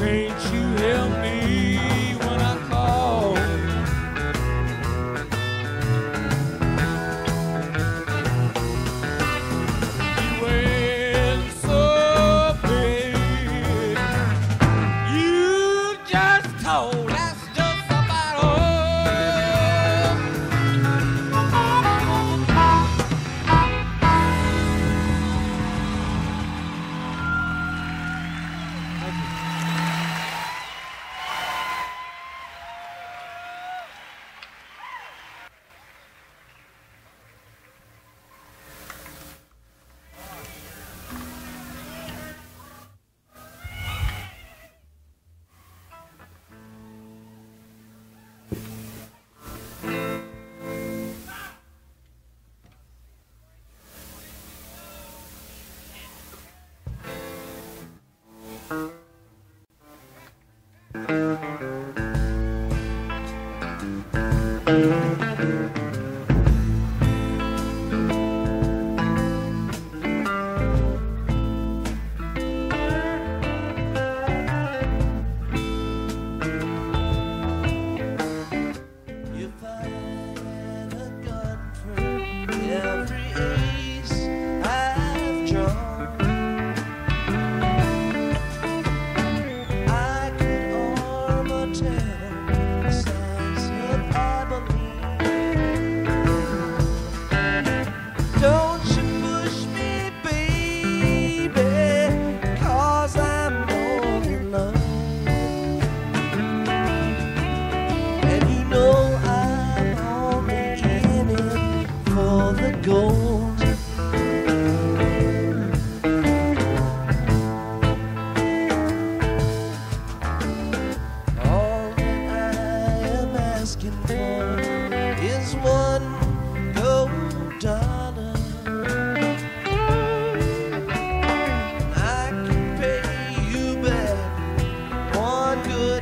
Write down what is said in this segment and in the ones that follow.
can't you help me when I call? You ain't so big. You just told. That's just about all. Thank you. If I had a gun for every ace I've drawn, I could arm a town the size of Abilene. Don't you push me, baby, 'cause I'm all alone. And you know I'm only in it for the gold. All that I am asking for is one gold dollar. I can pay you back one good.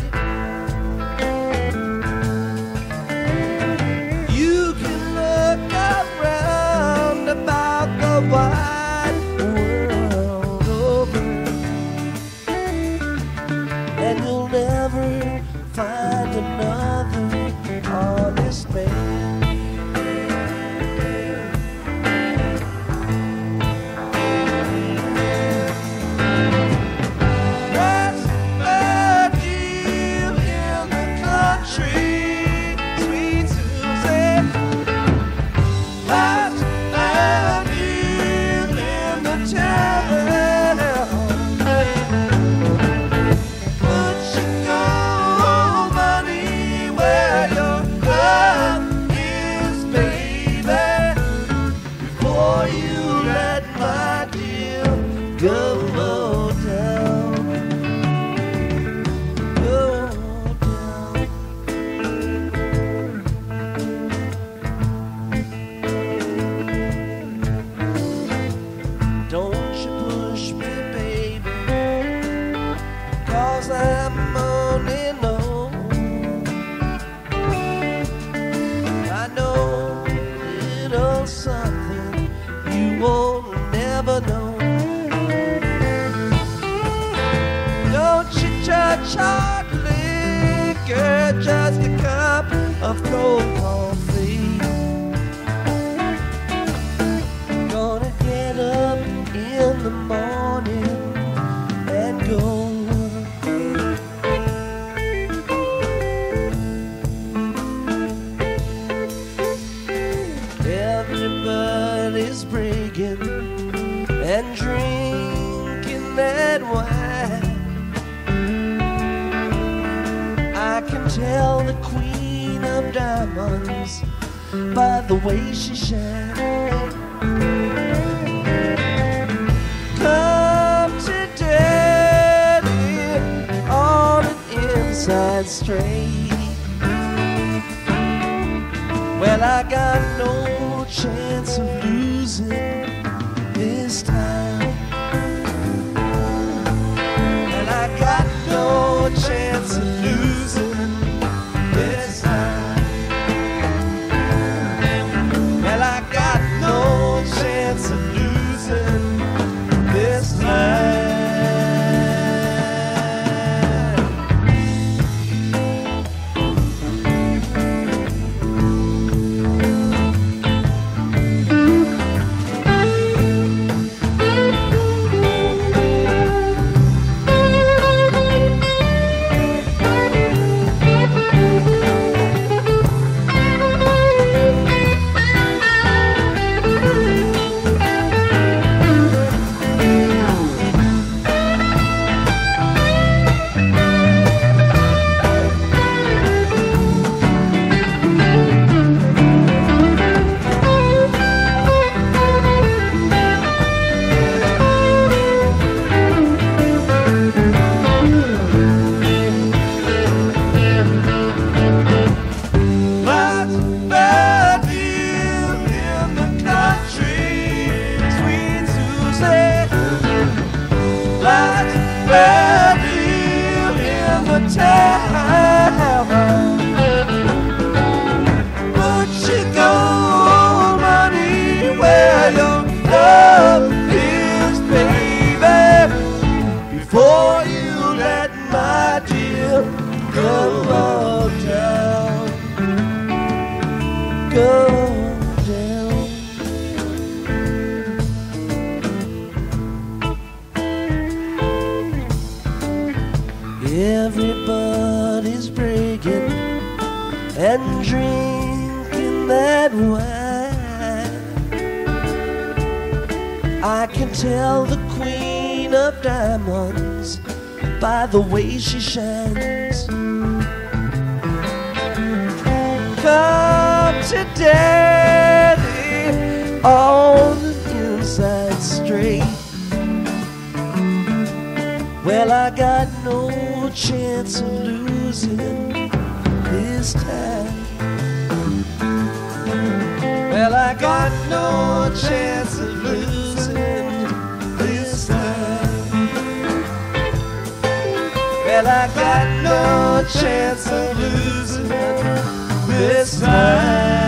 You can look around about the wide world over, and you'll never find another honest man. That's the deal in the country, sweet Susan. That's the deal in the tavern. Put your gold money where your love is, baby, before you let my deal go down. Go down. Don't you push me, baby, 'cause I'm only known. I know a little something you won't never know. Don't you touch hard liquor, just a cup of cold coffee. Gonna get up in the morning and go. Everybody's breaking and drinking that wine. I can tell the queen of diamonds by the way she shines. Come to daddy on an inside straight. Well, I got no chance of losing this time, and I got no chance of losing this time. Well, I got no chance of losing this time. that live in the tavern. Put your gold money where your love is, baby, before you let my dear go down. Go down. Everybody's breaking and drinking that wine. I can tell the Queen of Diamonds by the way she shines. Come to daddy on the inside straight. Well, I got no chance of losing this time. Well, I got no chance of losing this time. Well, I got no chance of losing this time.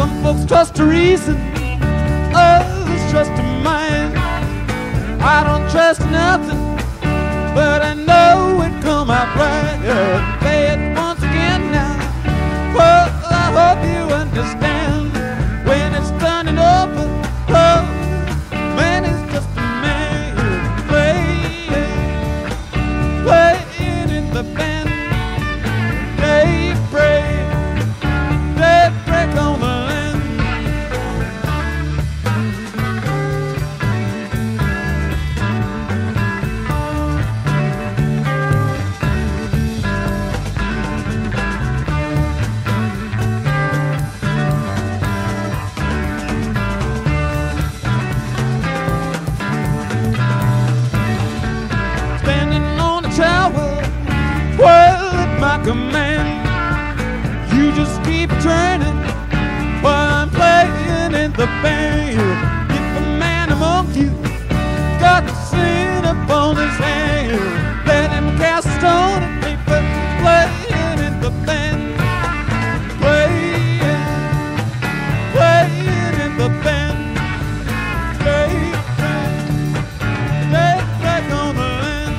Some folks trust a reason, others trust a mind. I don't trust nothing, but I know it come out right. Play it once again now. Well, I hope you understand. When it's done and over, oh, man is just a man playing in the band. Daybreak on the land. Standing on a tower, well, at my command, you just keep turning while I'm playing in the band. If a man among you got sin upon his hand, let him cast a stone at me for playing in the band. Playing in the band. Daybreak on the land.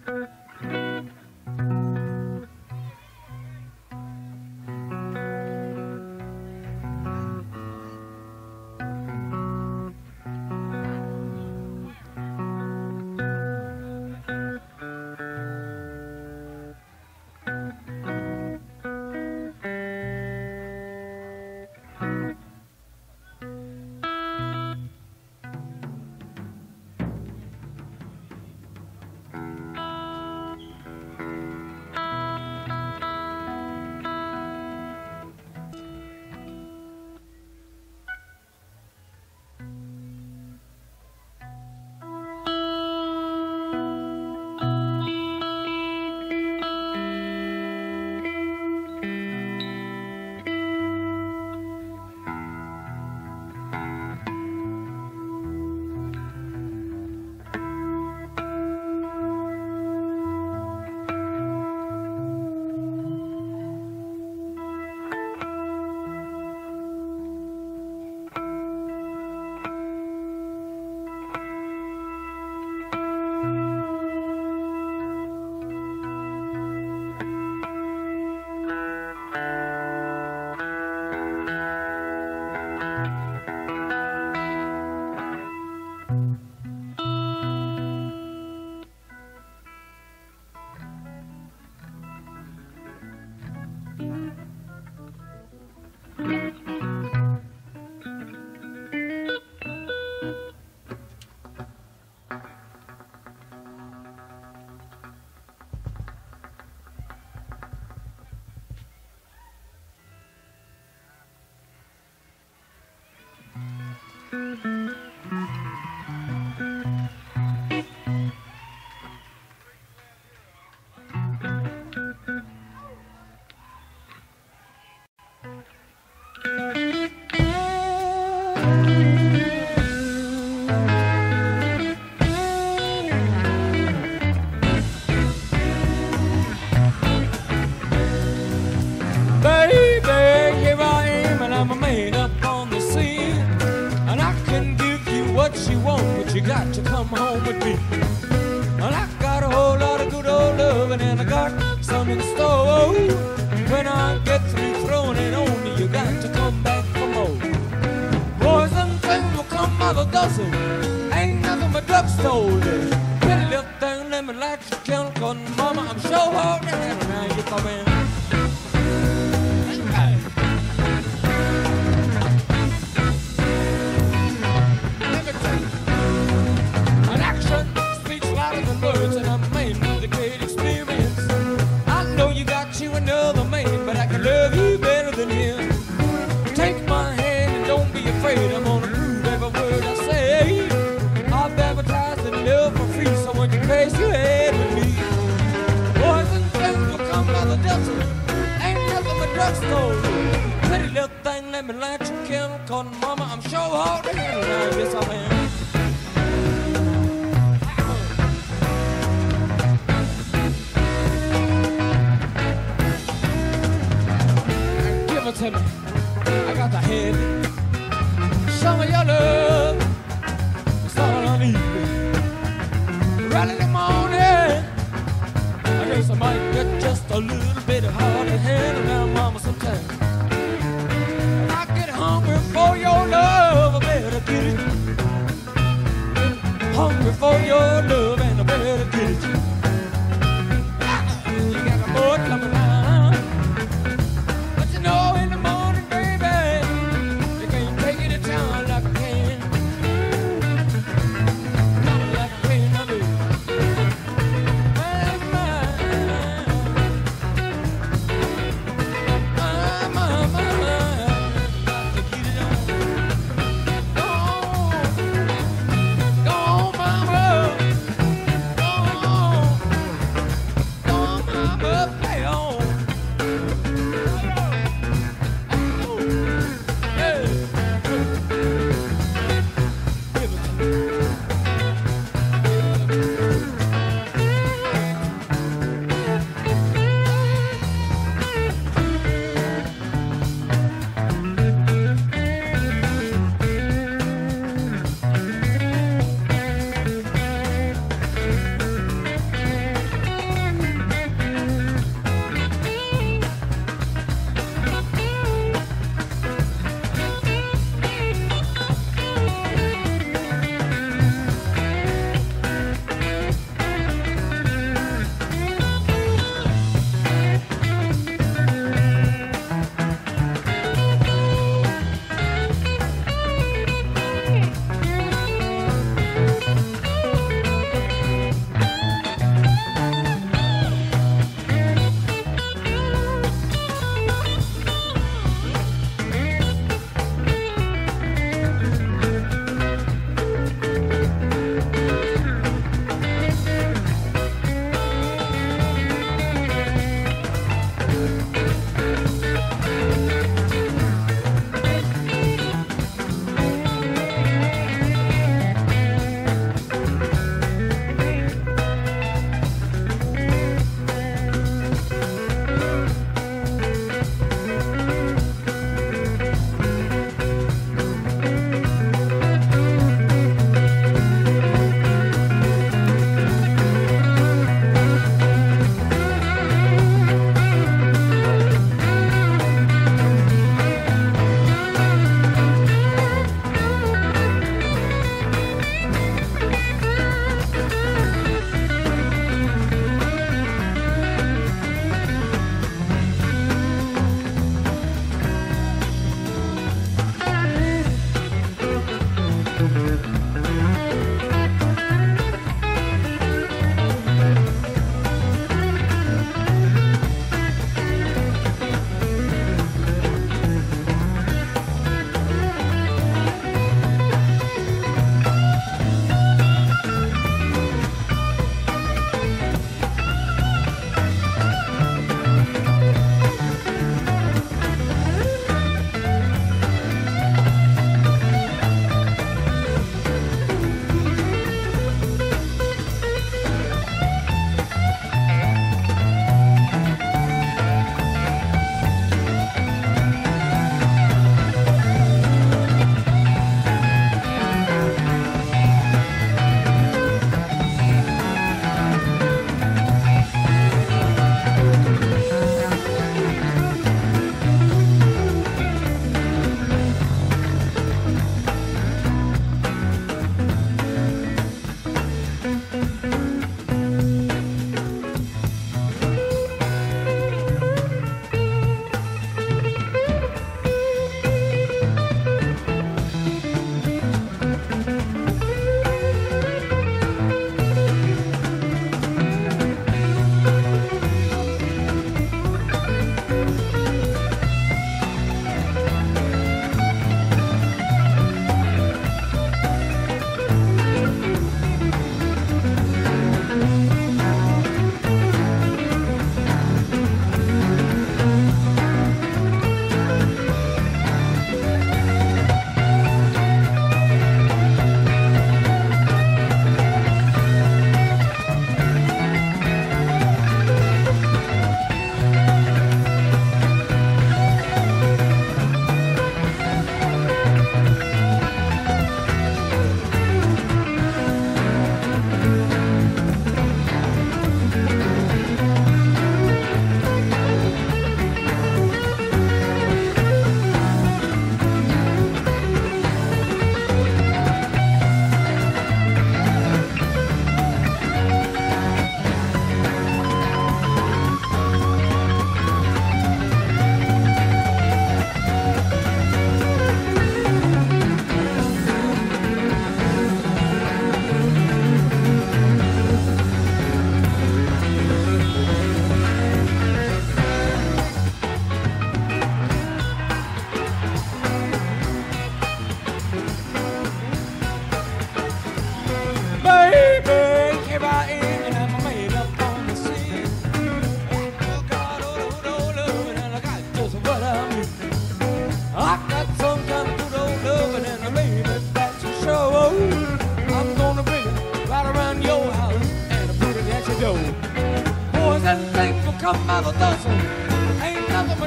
You got to come home with me. Well, I got a whole lot of good old loving and I got some in store. When I get through throwing it on you, you got to come back for more. Boys and things will come by the dozen. Ain't nothing but drugstore. Pretty little thing, let me light your candle, 'cause mama, I'm sure hard to handle. Now you come in. Words and I'm made with a great experience. I know you got you another man, but I can love you better than him. Take my hand and don't be afraid. I'm gonna prove every word I say. I've advertised in love for free, so when you place your head with me, boys and things will come by the dozen. Ain't nothing but drugstore. Pretty little thing, let me light your candle, 'cause mama, I'm sure hard to handle. Now, yes, I am. To me, I got the head. Some of your love, that's all I need. Right in the morning, I guess I might get just a little bit hard to handle now, mama, sometimes. If I get hungry for your love, I better get it. Hungry for your love, and I better get it. You got a boy coming out. In the morning, baby, you can't take it to town like I can. Not like I can, I do. My,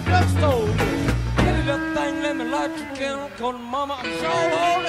drugstore. Get a little thing, let me light your candle, 'cause mama, I'm so old.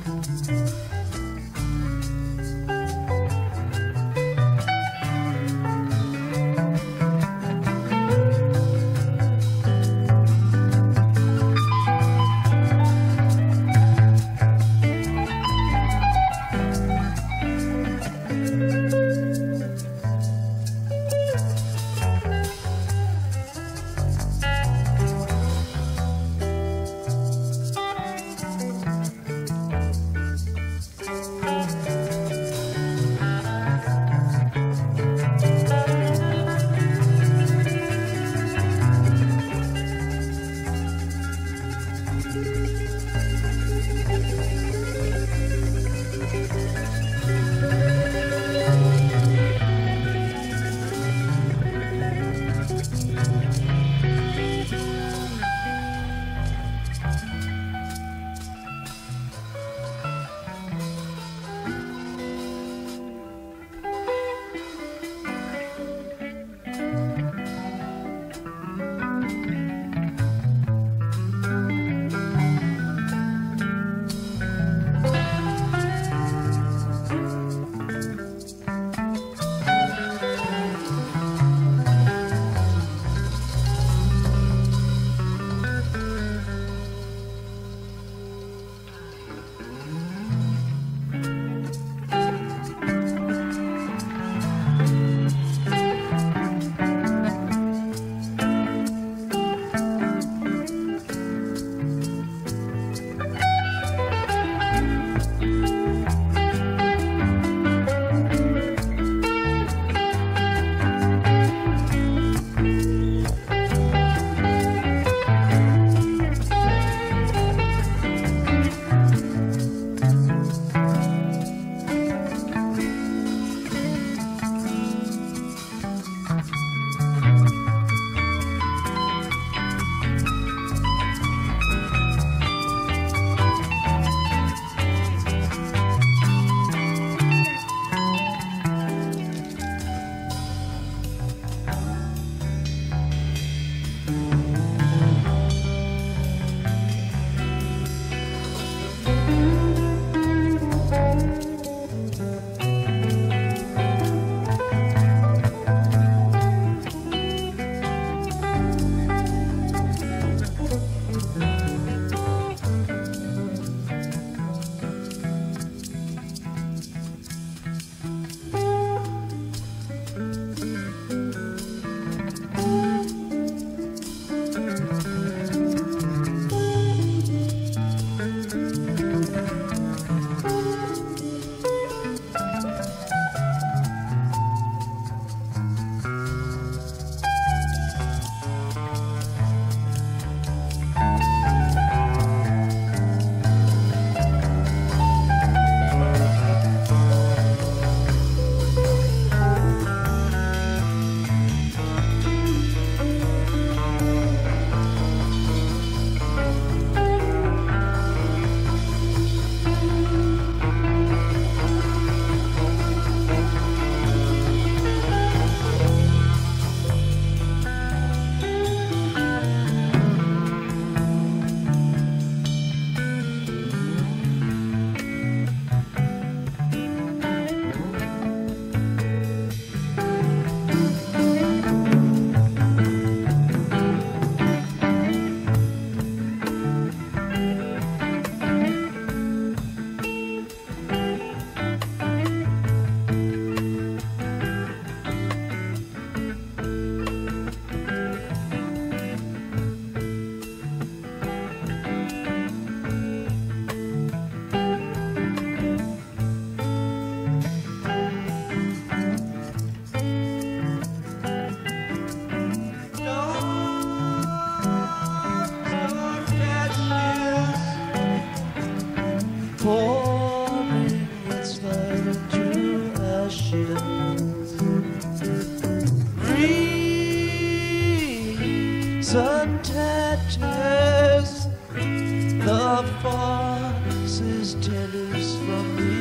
sun tatters the forces tenors from the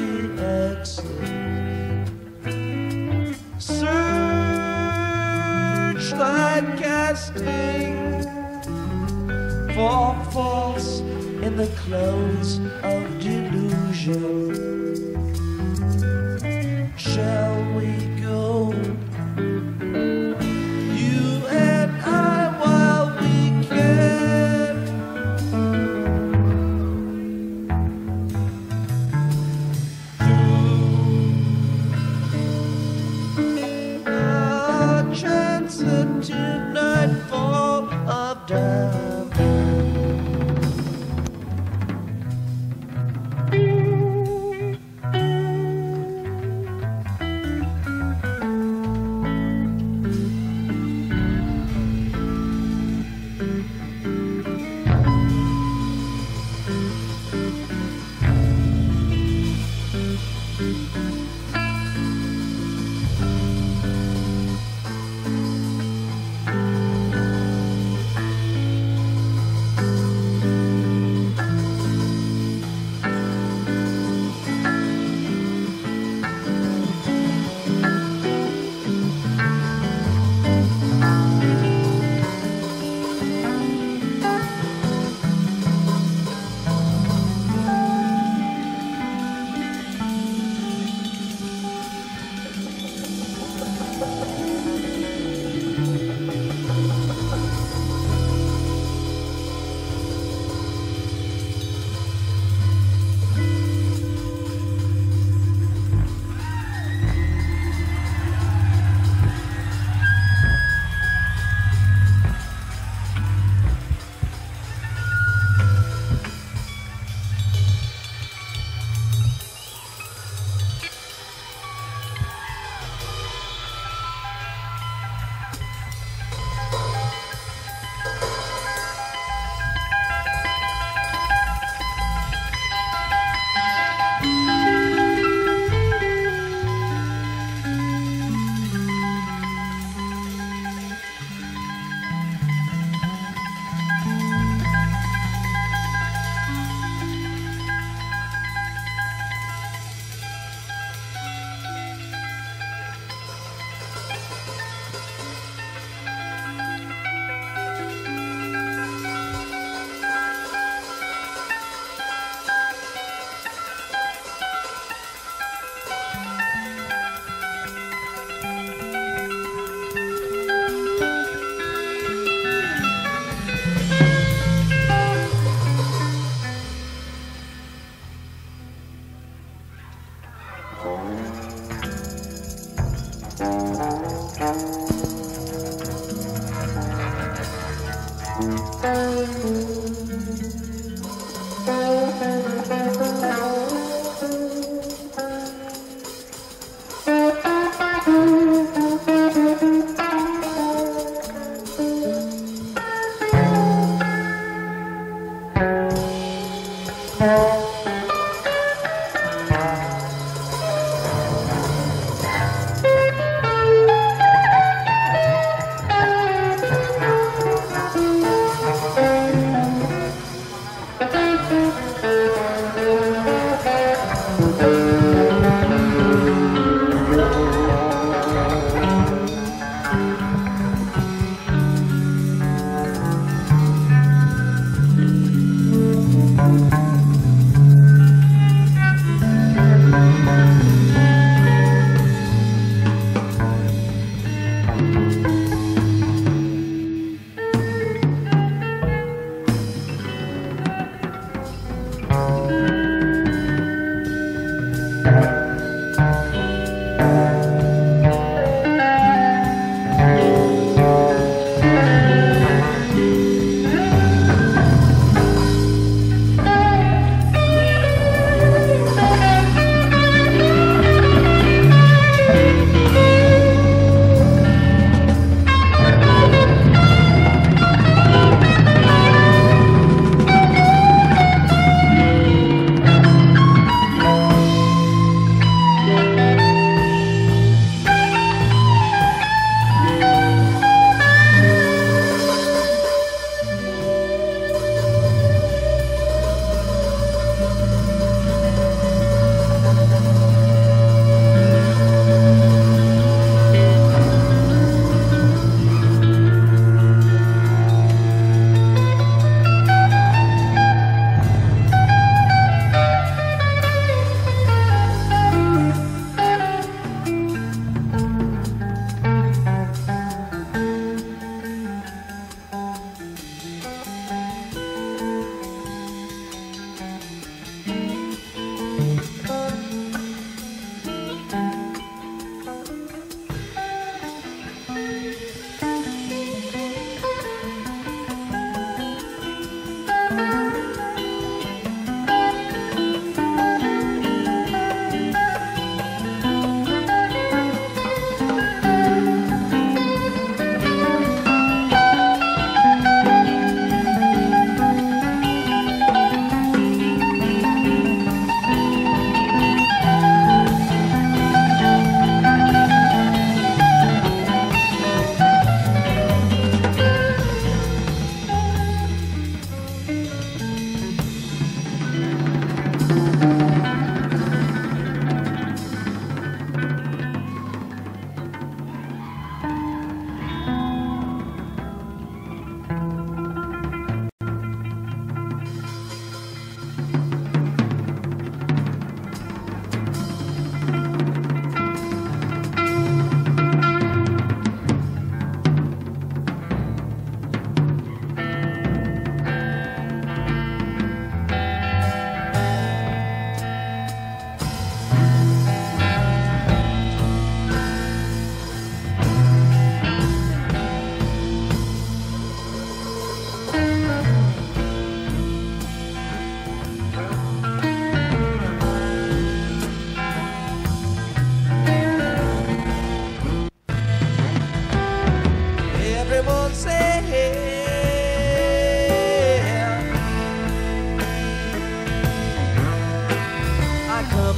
exit. Searchlight casting for false in the clothes of delusion. ship. Shall we go? You and I, while we can. Through a transcendental nightfall of diamond.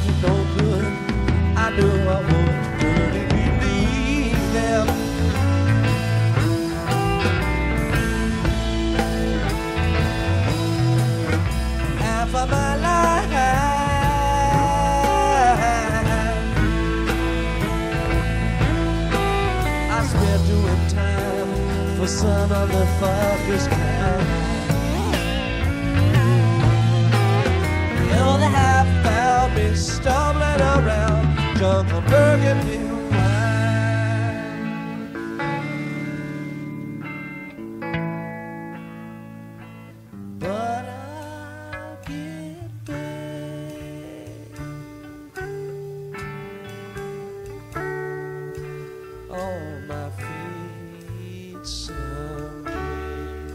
me no good. I knew I would really believe them. Half of my life I spent doing time for some other fucker's kind. The half found me stumbling around jungle burgundy wine. But I'll get back on my feet someday.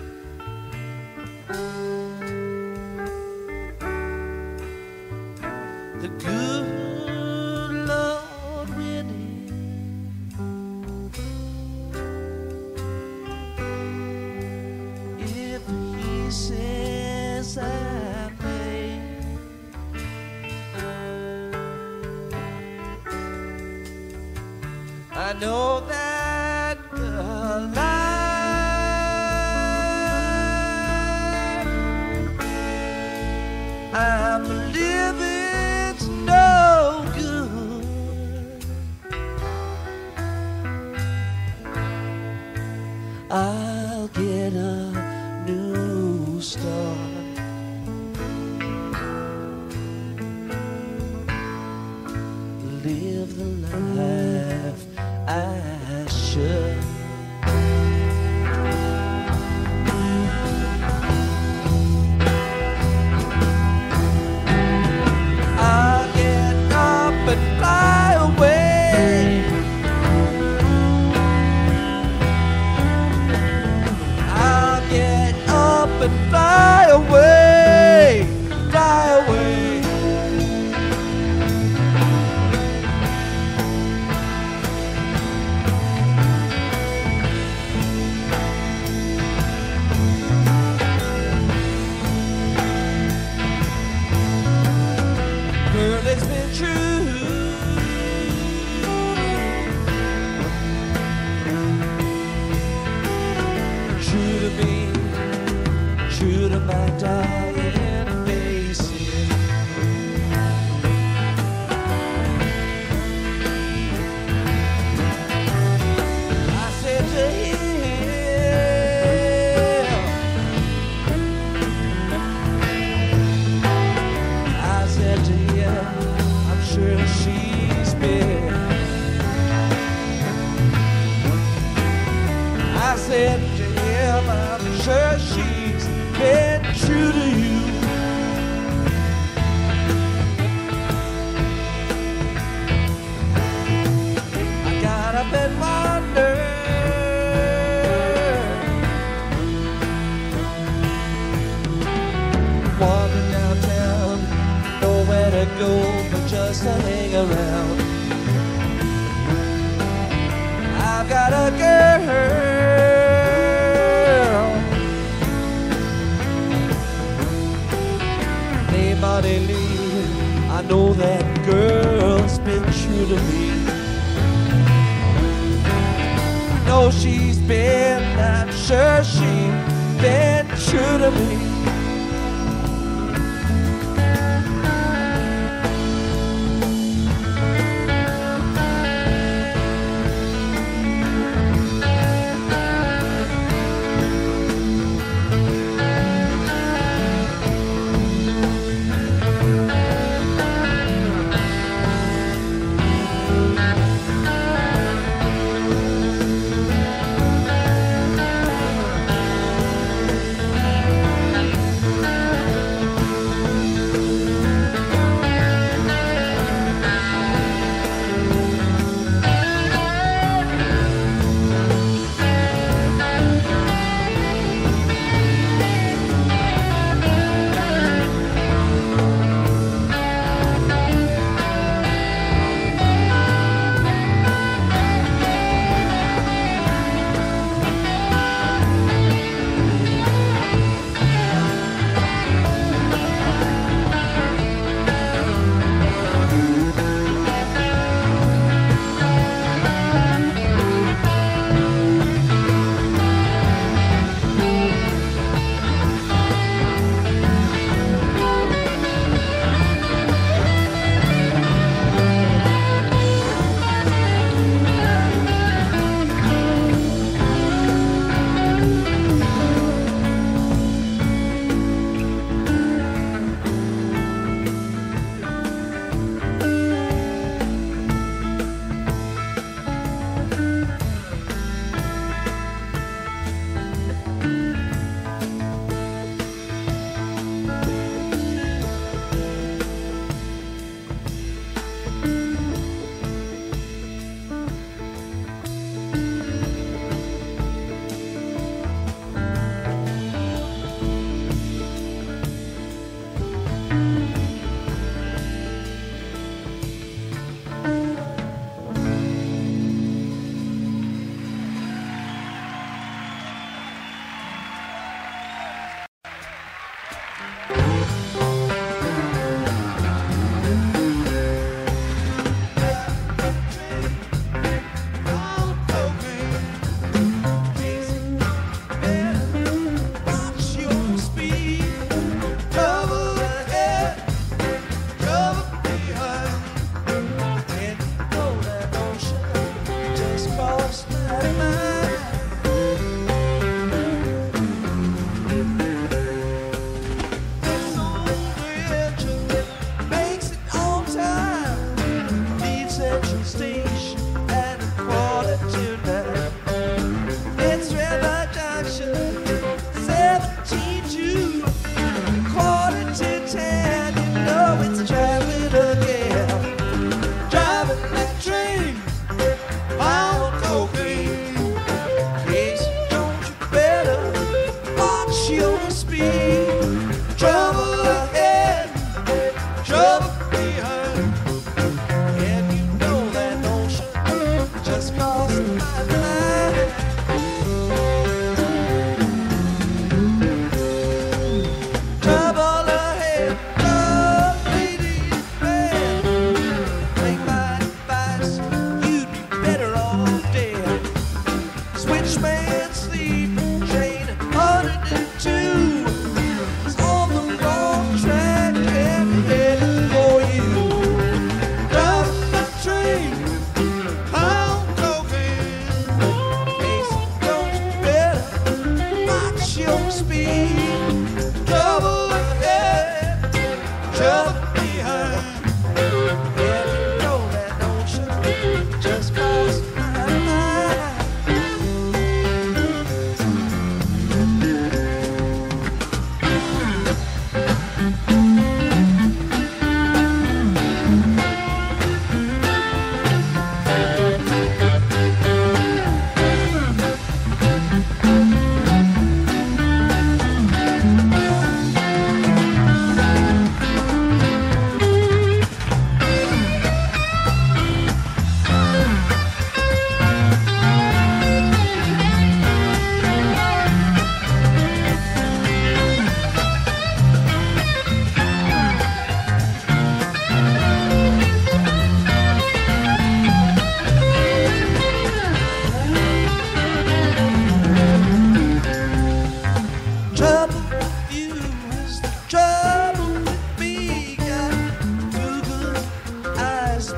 The good Lord willing, if He says I may, I know that the life I'm living's no good. I'll get a new start. Live the life I should. I'll get up and fly away. I'll get up and fly away, fly away. Girl, it's been true. True to me, true to my dying faces. I said to him, I said to him, I'm sure she's been. I said to him, I'm sure she's been true to you. I got up and wondered, wandered downtown, nowhere to go but just to hang around. I've got a girl named Monty Lee. I know that girl's been true to me. I know she's been, I'm sure she's been true to me.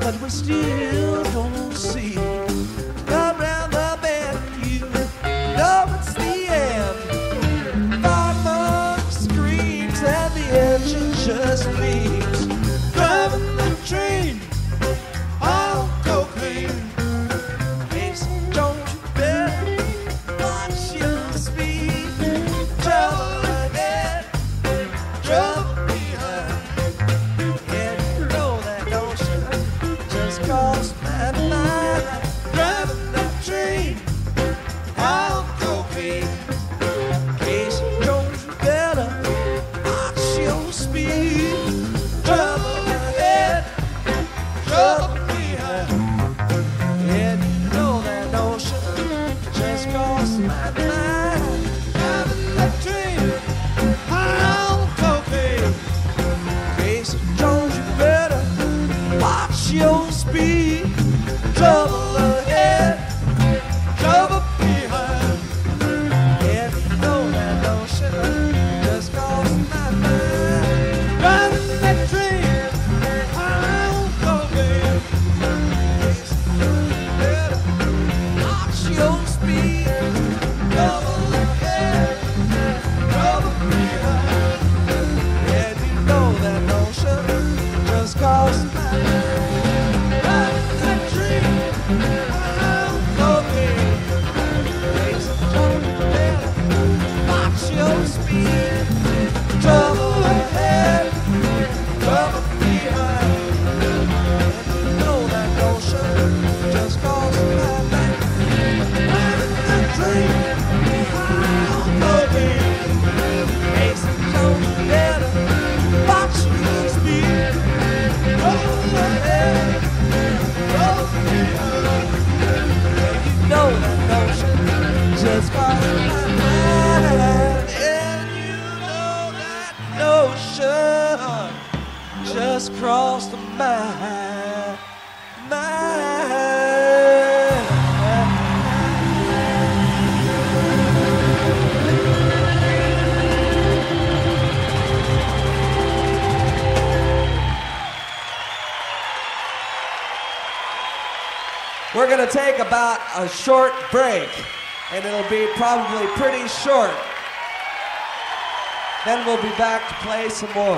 but we still don't see. Around the bend, you know it's the end. Farmer screams and the engine just leaves. Driving the train on cocaine. Case don't you better watch your speed. Trouble ahead, trouble behind. And you know that notion just crossed my mind. Driving that train on cocaine. Case don't you better watch your speed. Trouble ahead, trouble behind. And you know that notion just crossed my mind. Driving that train on cocaine. Case don't you better watch your speed. Trouble ahead, trouble behind. And you know that notion just crossed my mind. Driving that train on cocaine. Case don't you better watch your speed. Trouble ahead, trouble behind. And you know that notion just crossed my mind. Driving that train on cocaine. Case don't you better watch your speed. Trouble ahead, trouble behind. And you know that notion just crossed my mind. Driving that train on cocaine. Case don't you better watch your speed. Trouble ahead, trouble behind. And you know that notion just crossed my mind. And you know that notion just crossed my mind. We're gonna take about a short break, and it'll be probably pretty short. Then we'll be back to play some more.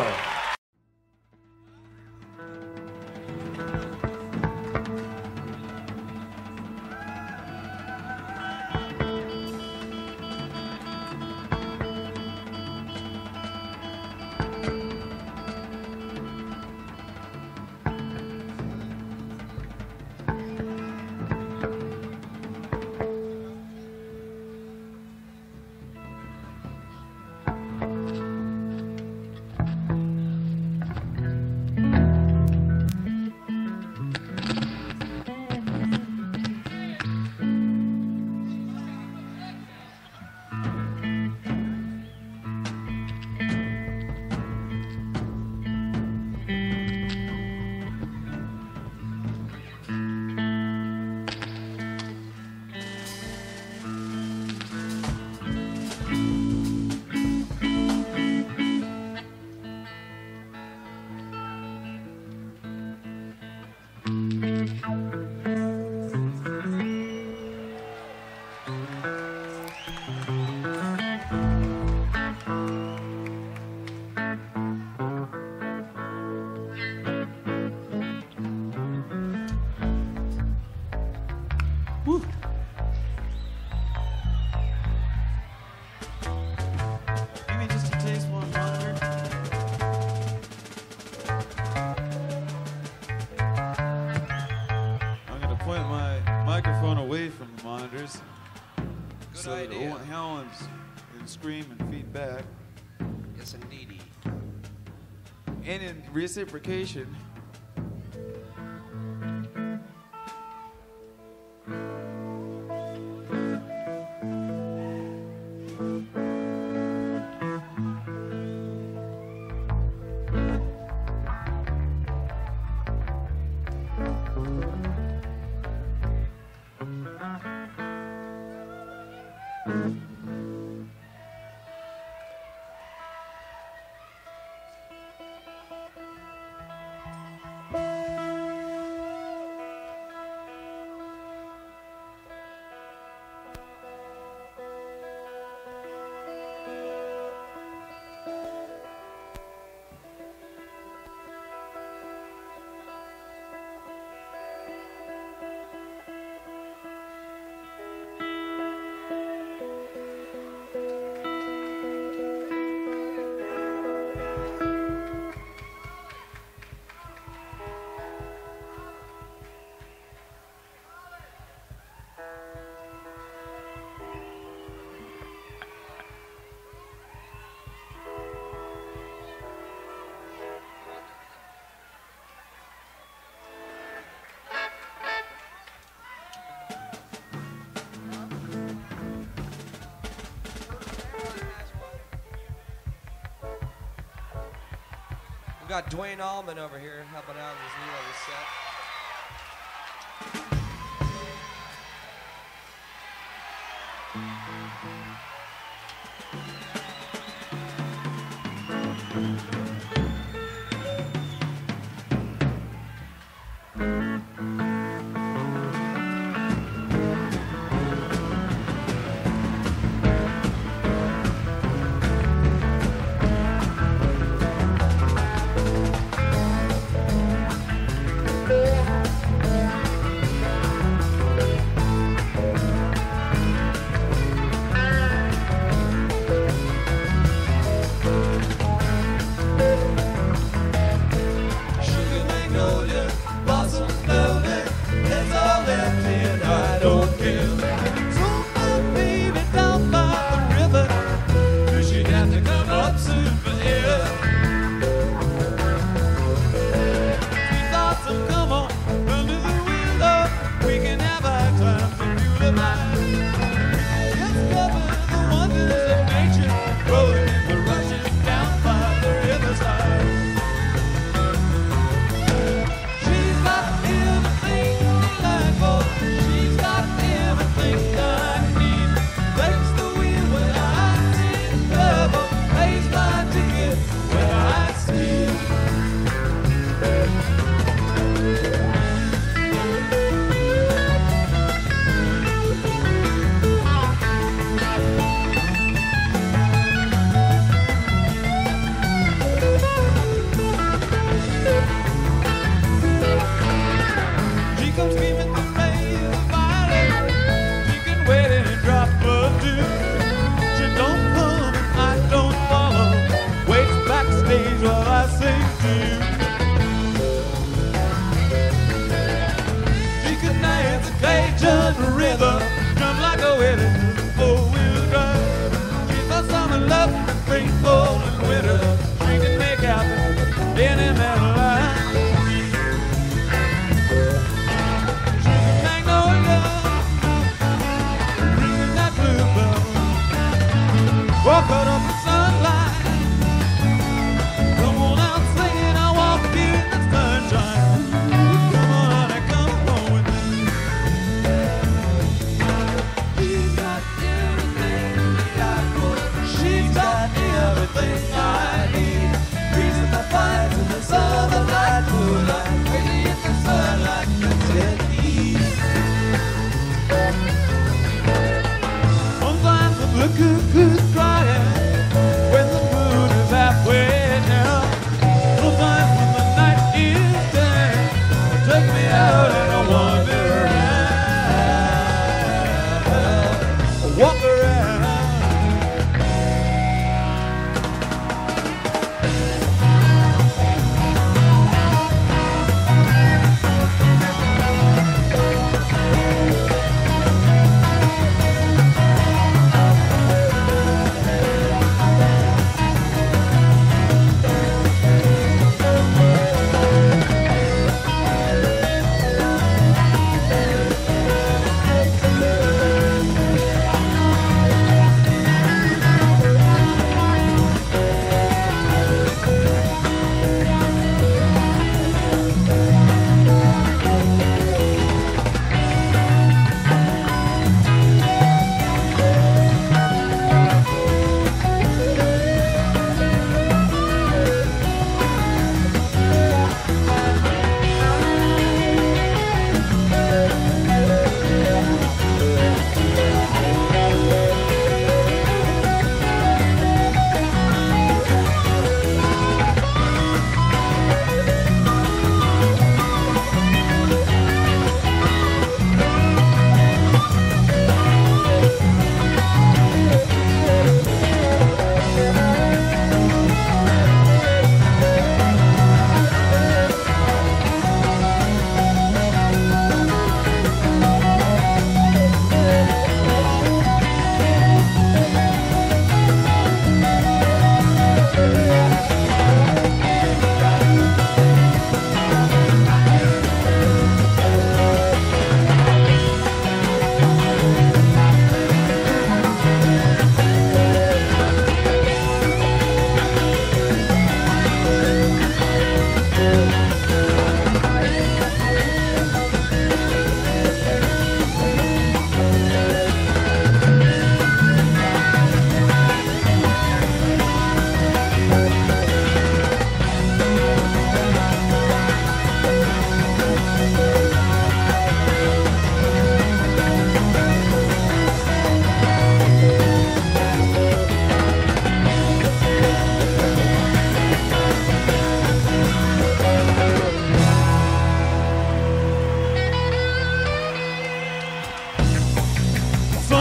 Woo. Give me just a taste one monitor. I'm gonna point my microphone away from the monitors so that it won't howl and scream and feedback. Yes, indeedy. And in reciprocation, We got Dwayne Allman over here helping out in this new little set.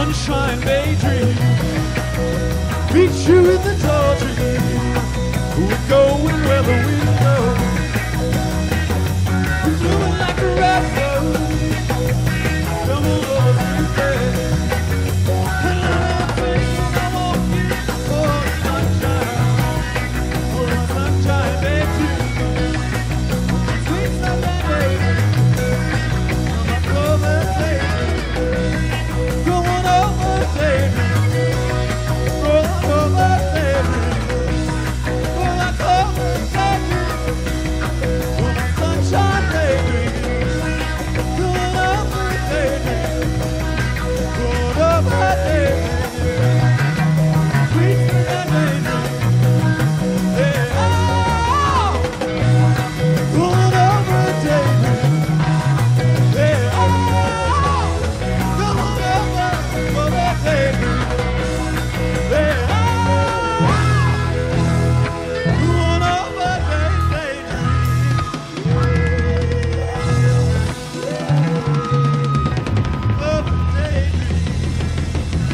sunshine daydream. Meet you in the tall tree. We're going where the wind goes. We're moving like a railroad. Come on over, sweet baby. And I'm thinking I'm walking for the sunshine daydream. Sweet sunshine daydream. I'm a clover daydream. Come on over, daydream. Roll over, daydream. Roll over, daydream. For my sunshine daydream. Roll over, daydream. Roll over, daydream. Sweet sunshine daydream. Yeah. Roll over, daydream. Yeah. Come on over, daydream. Yeah. Come on over, daydream. Over, daydream.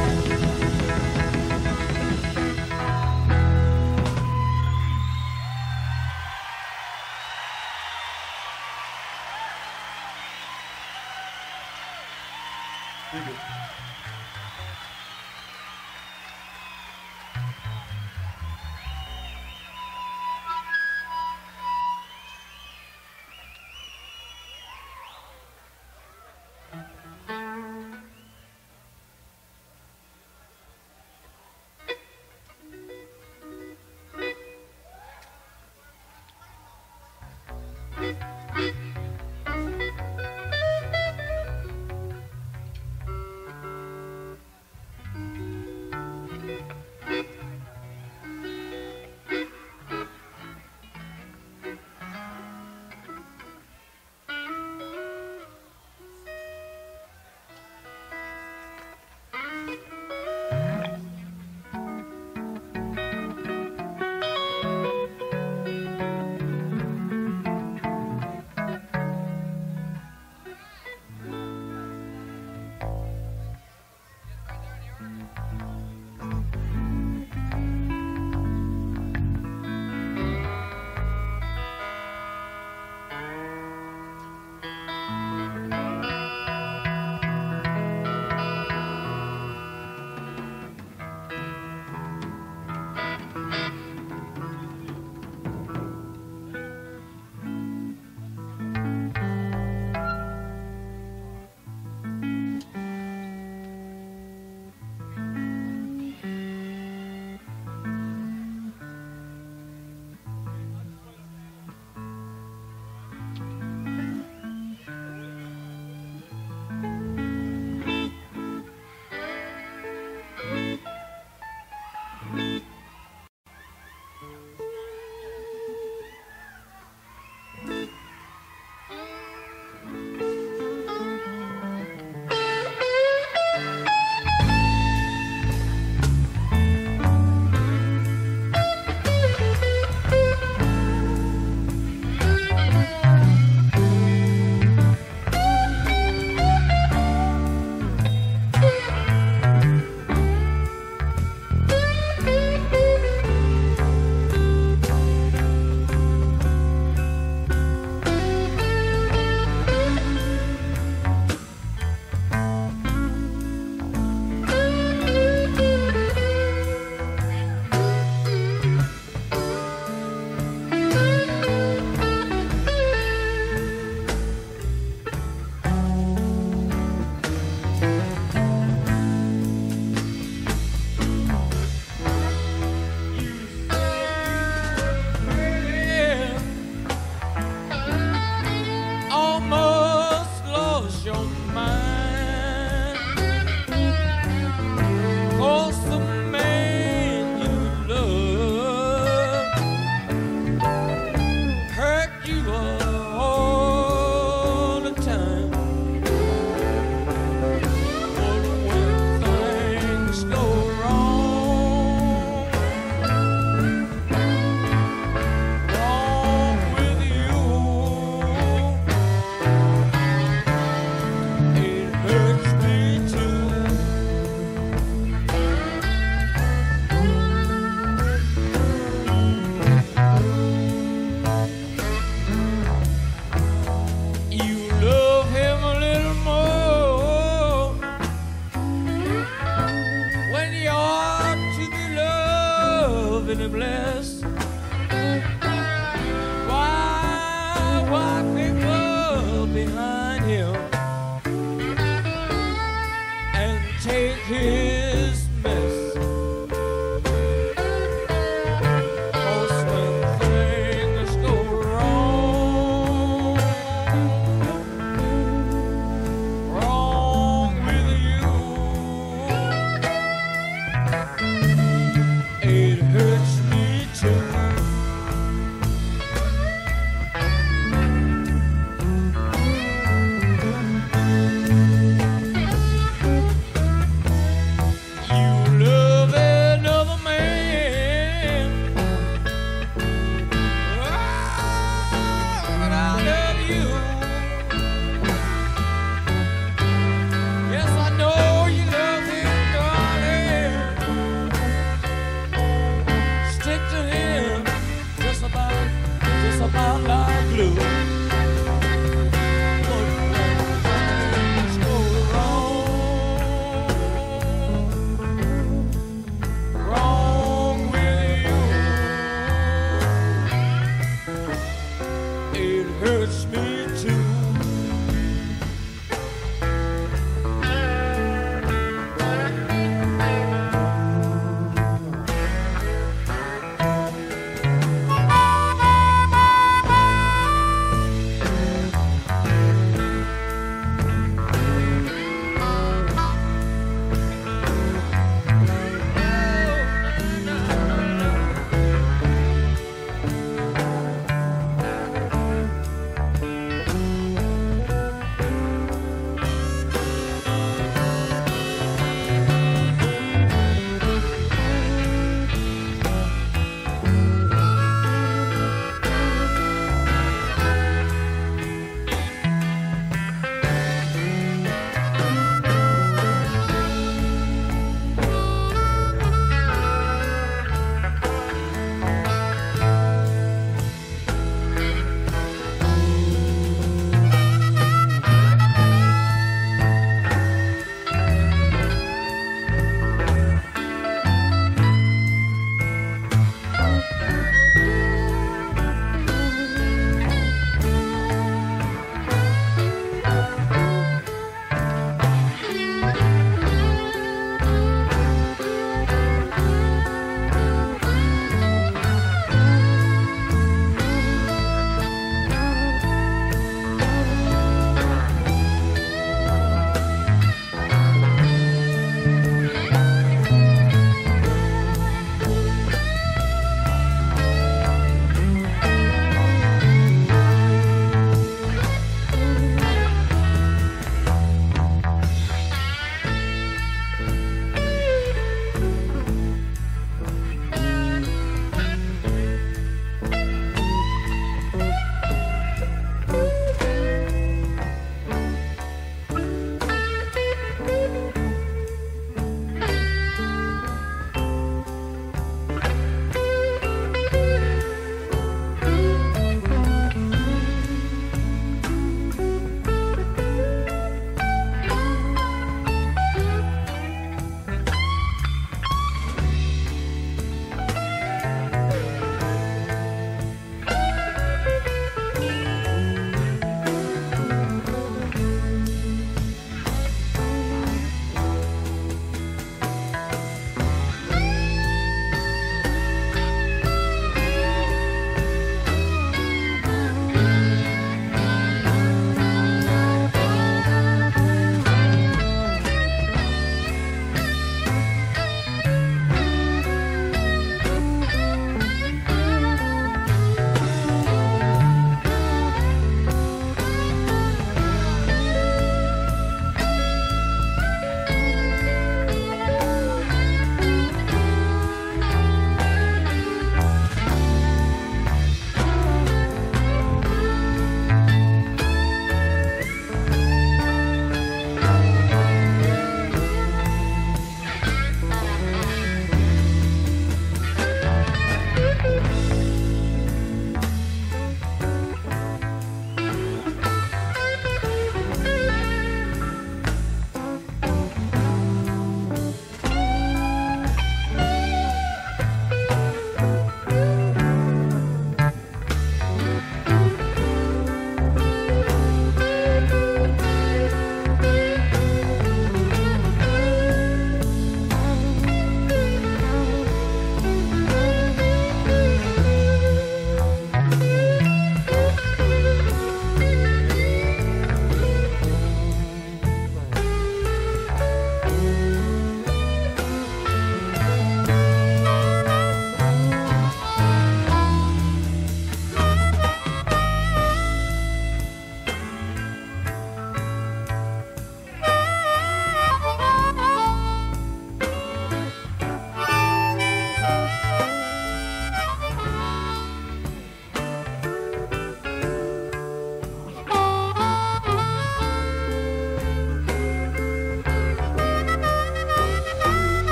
Thank you.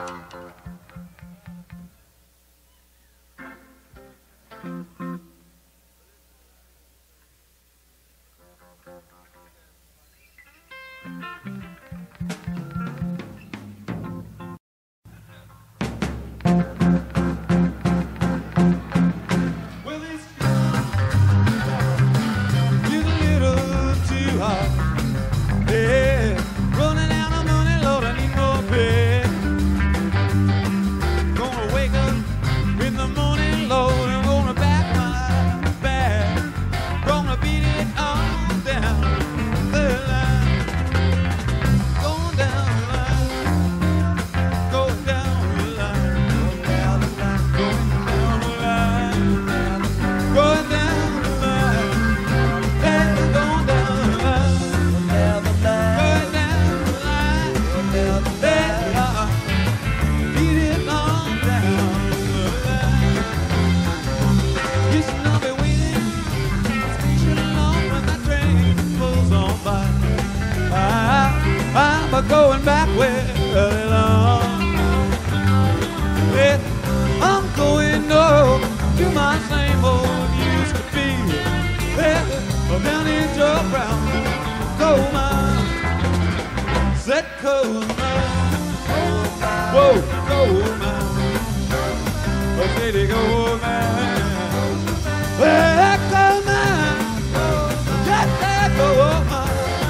Going back where I belong. Yeah, I'm going no to my same old used to be. Yeah, down in Joe Brown, coal mine, set coal mine, whoa, coal mine, oh, city gold mine, well, coal mine, just that coal mine.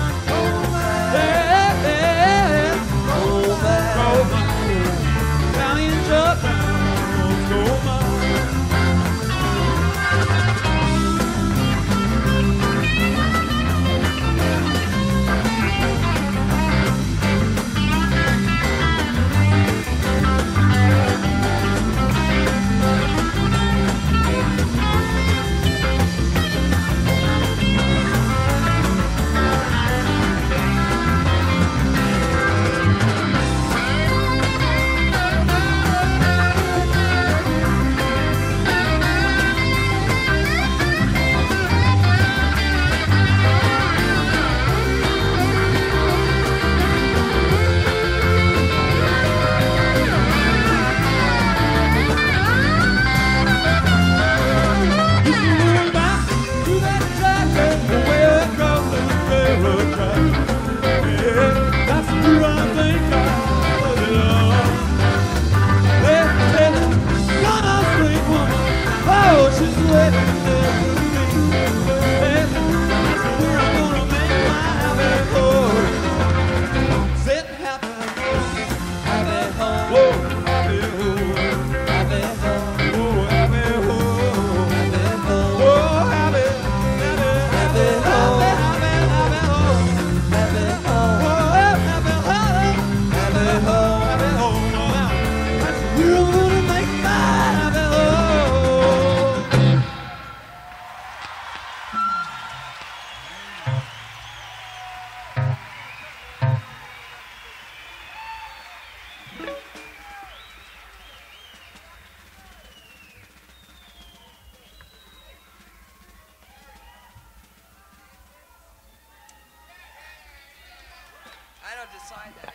I don't decide that.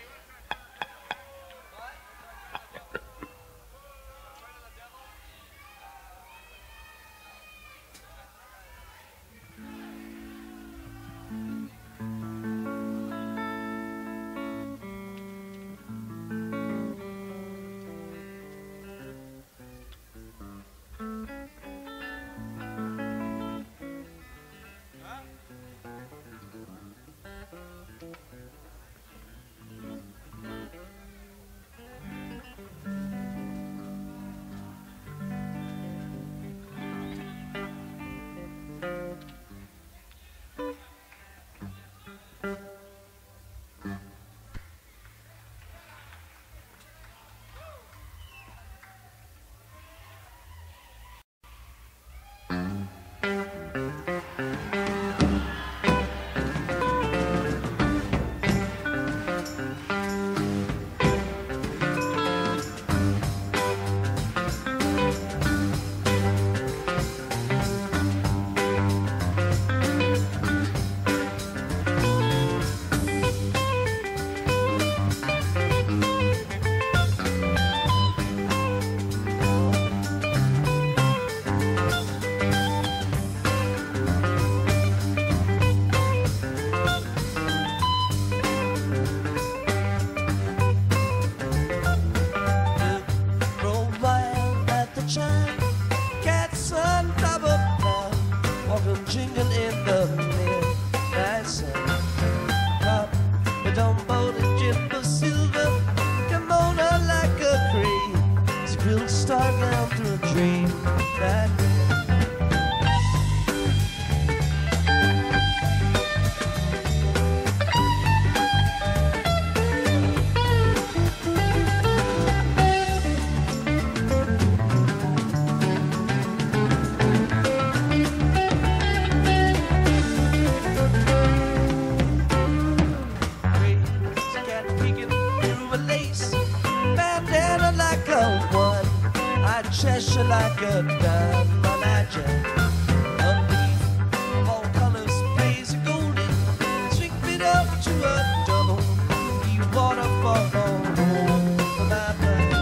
Cheshire like a diamond eye jet. A leaf of all colors plays a golden. Swing it up to a double. You waterfall for my blood.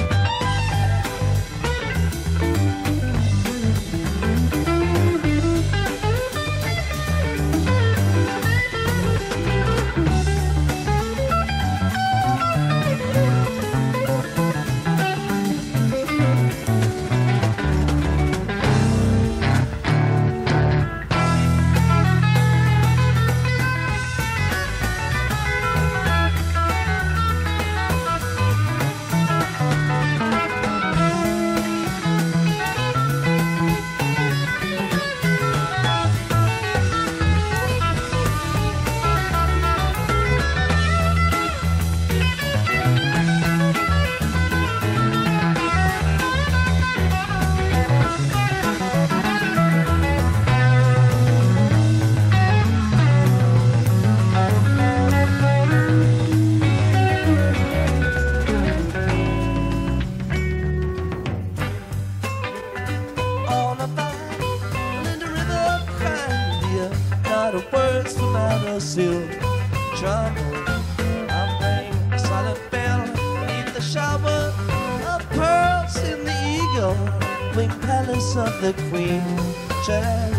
Of the Queen Cherry.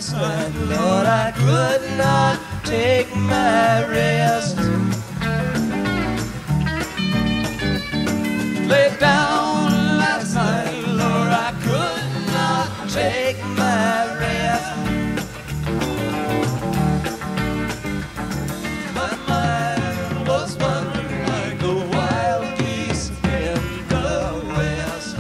last night, Lord, I could not take my rest. Lay down last night, Lord, I could not Take my rest. My mind was wandering like the wild geese in the west.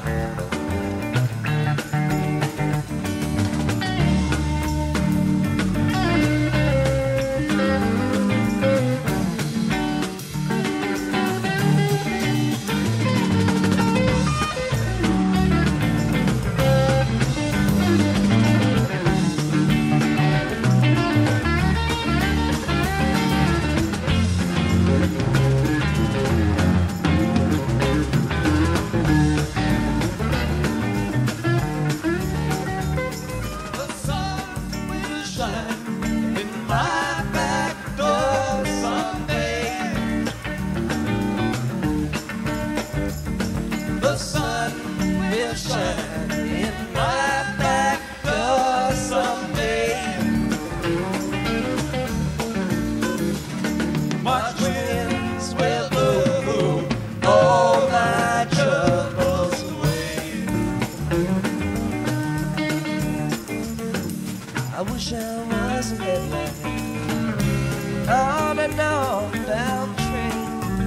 The sun will shine in my back door someday. The sun will shine in my back door someday. March winds will blow all my troubles away. I wish I was a headliner on a northbound train.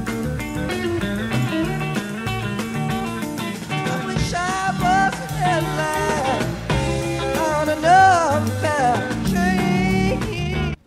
I wish I was a headliner on a northbound train.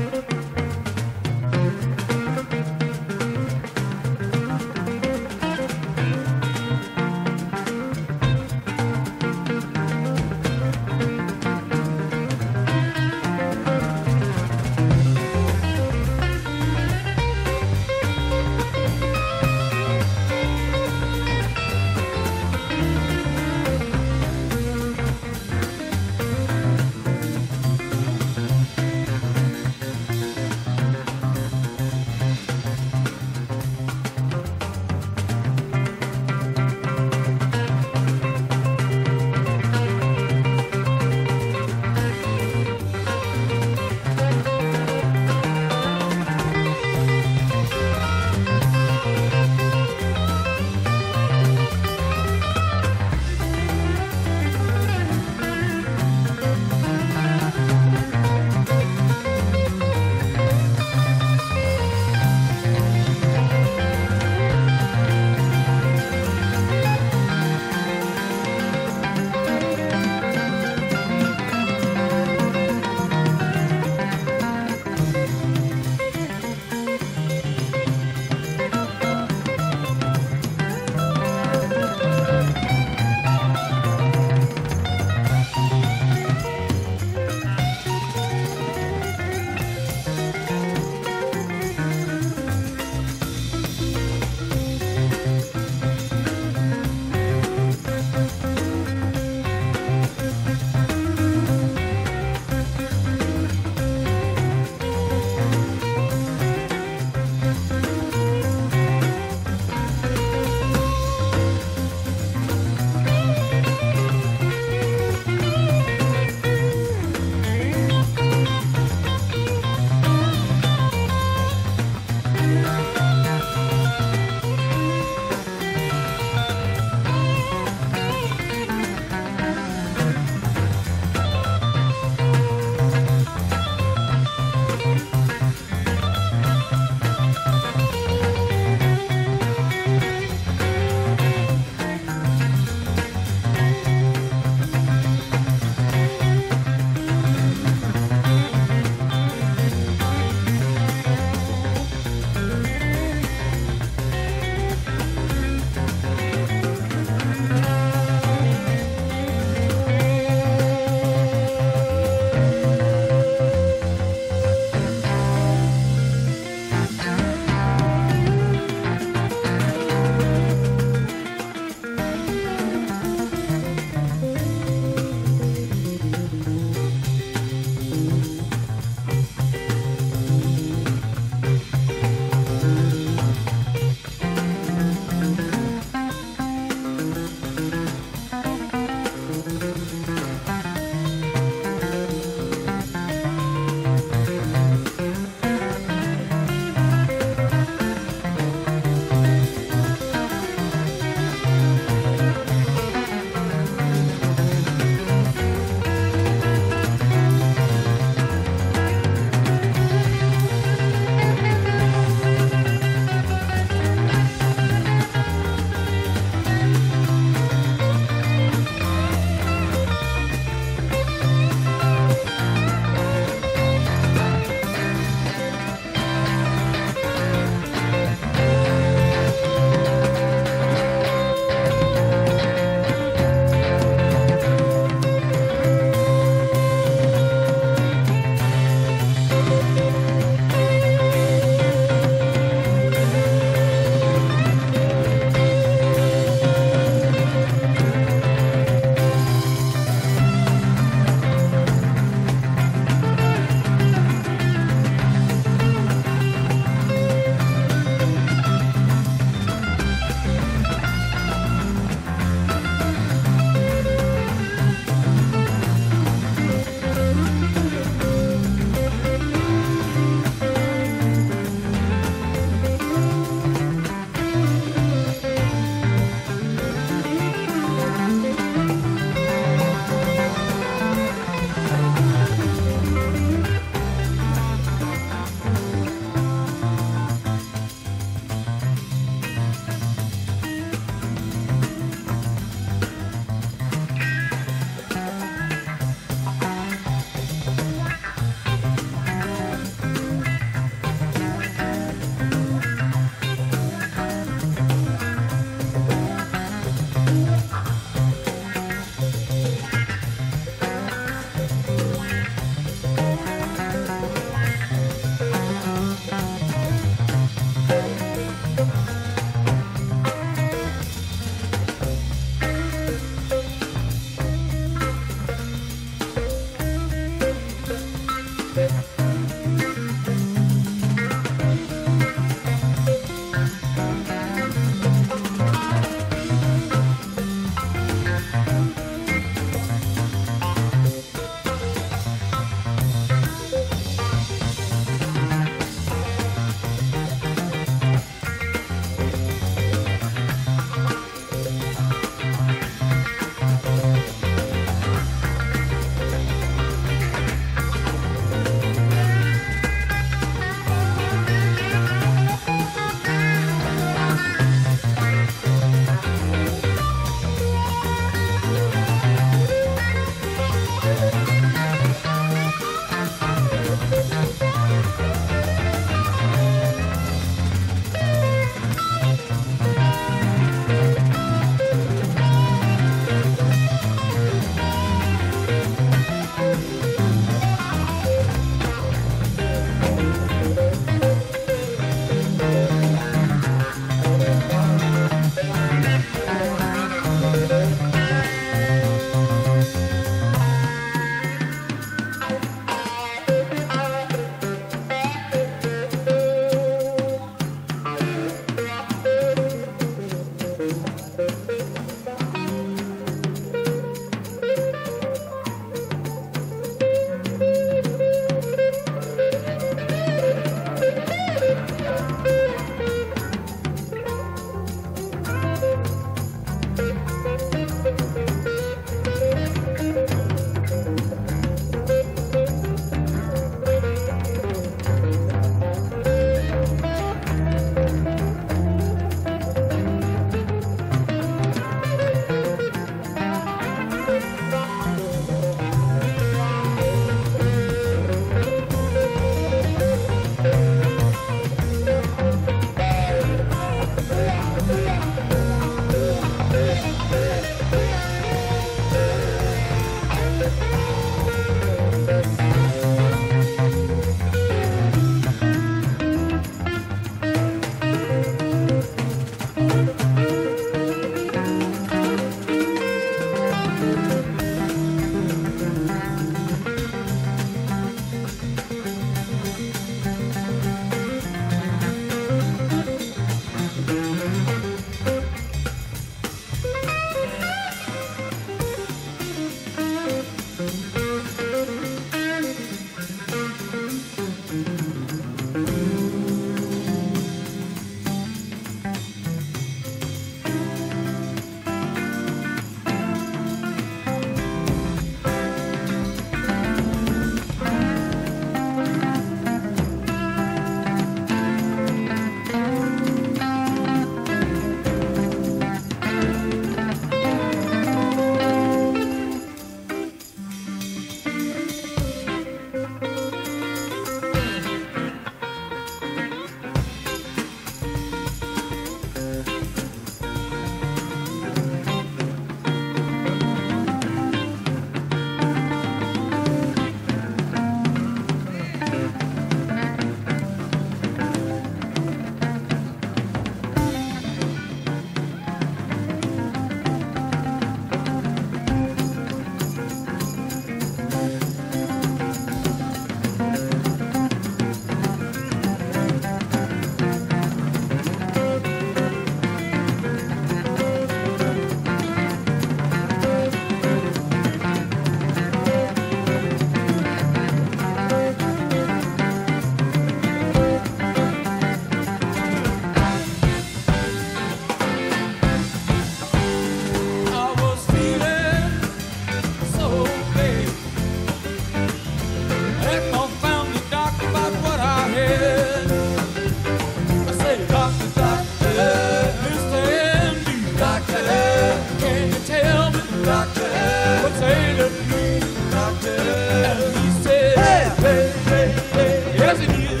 He said, hey, hey, hey, yes it is.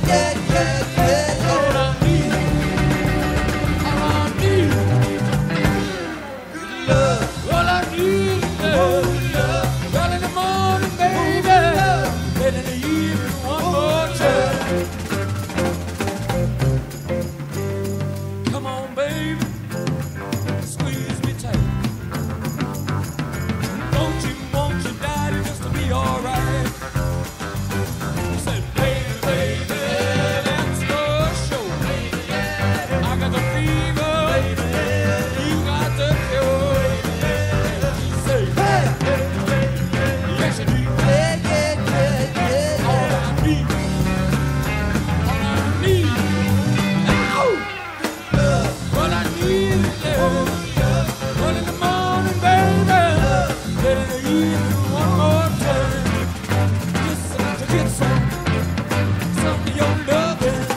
All I need is love. All I need is love. Well, in the morning, baby, and in the evening, one more time. Come on, baby, squeeze me tight. Won't you, daddy, just to be alright? He said, baby, let's go show. I got the fever, you got the cure. He said, yes you do. All I need, all I need is love. Well, in the morning, baby, then in the evening, one more time. Just to get some of your loving.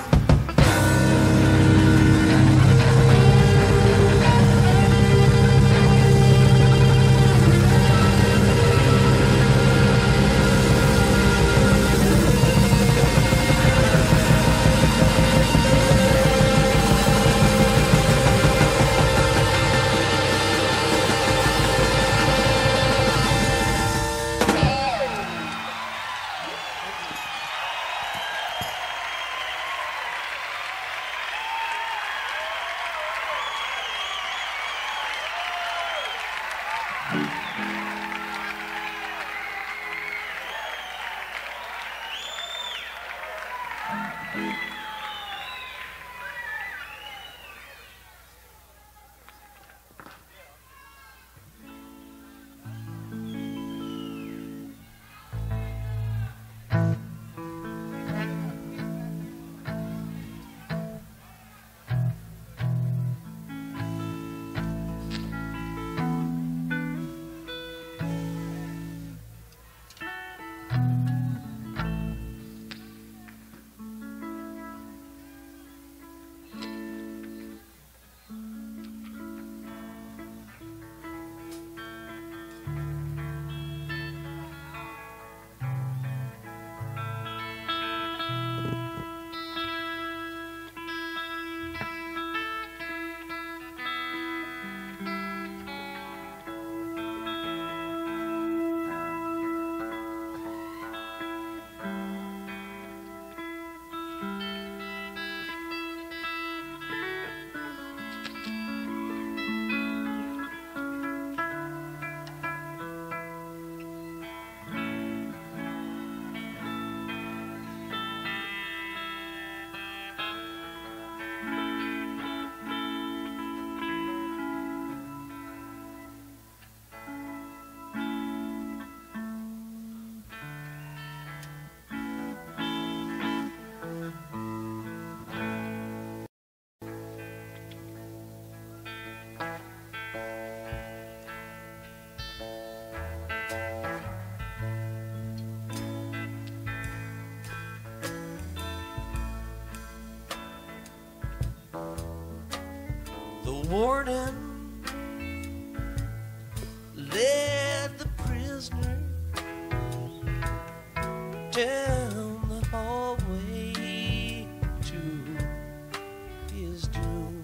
The warden led the prisoner down the hallway to his doom.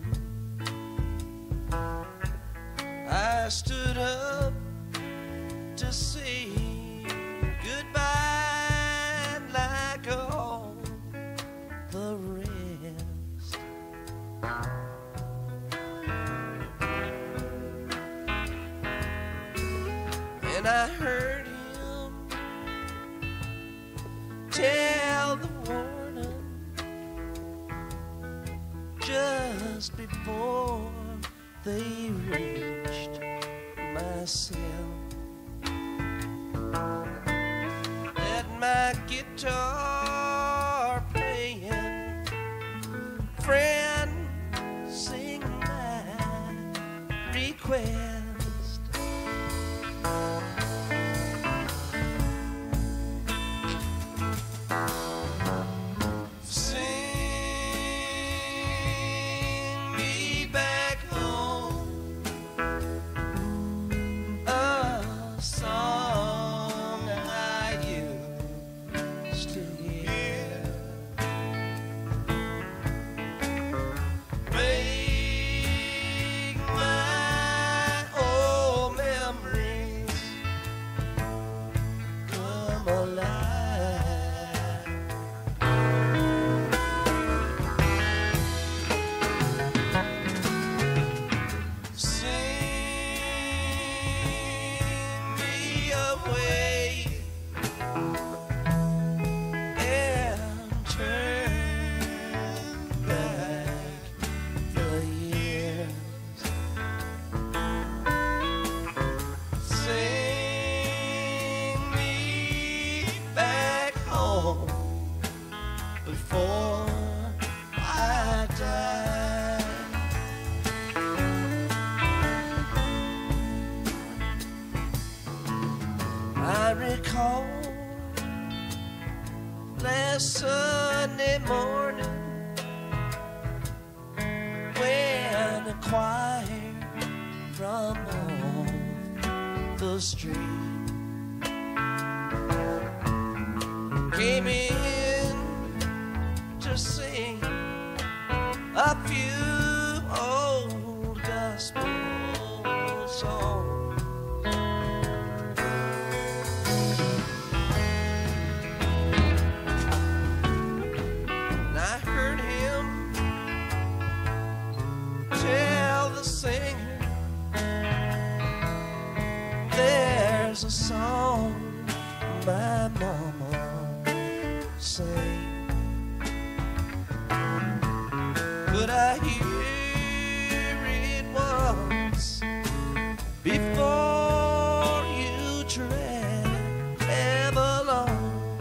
I stood up to say goodbye like all the rest. And I heard him tell the warden just before they reached my cell that my guitar playing friend sing my request. Song I Sunday morning when a choir from on the street came in to sing a few old gospel songs. And I heard him tell the singer, there's a song my mama sang. Could I hear it once before you travel on?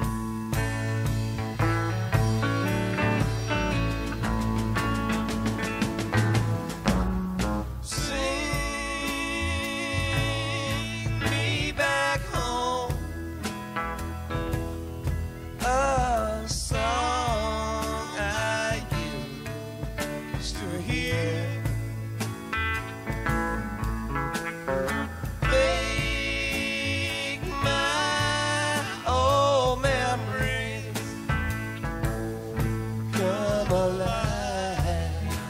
Sing me back home a song I used to hear. Make my old memories come alive.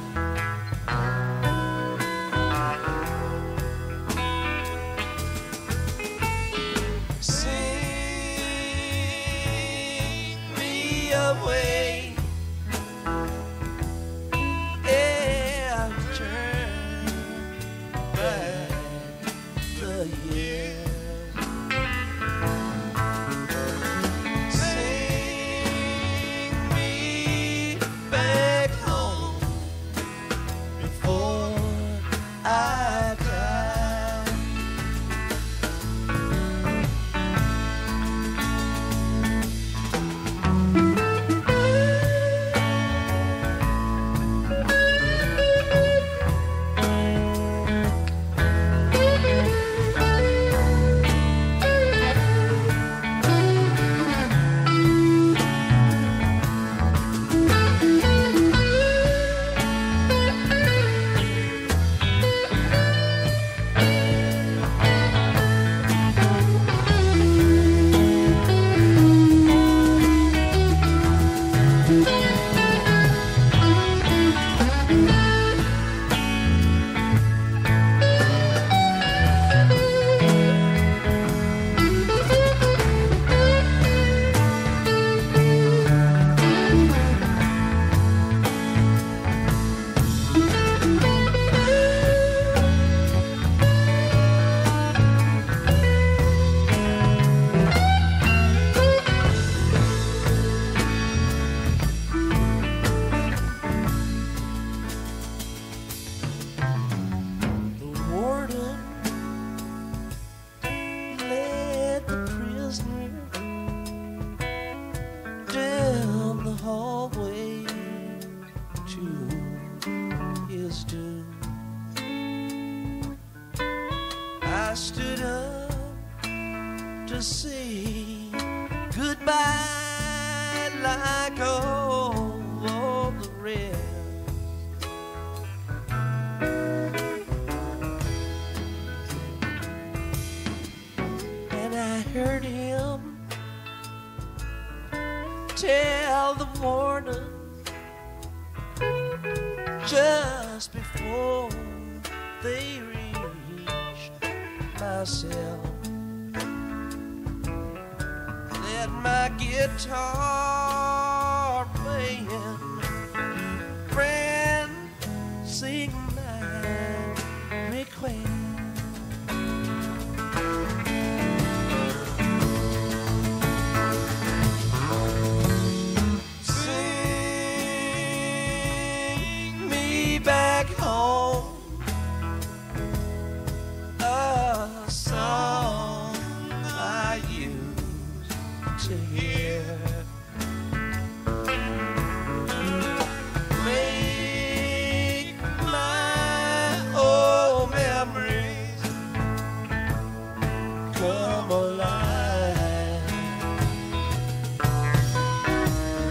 Sing me away and turn back the years. Sing me back home before I die. The warden led the prisoner down the hallway to his doom. I stood up to say goodbye like all the rest. And I heard him tell the warden just before they reached my cell that my guitar playing friend sing my request. Sing me back home a song I used to hear. Make my old memories come alive.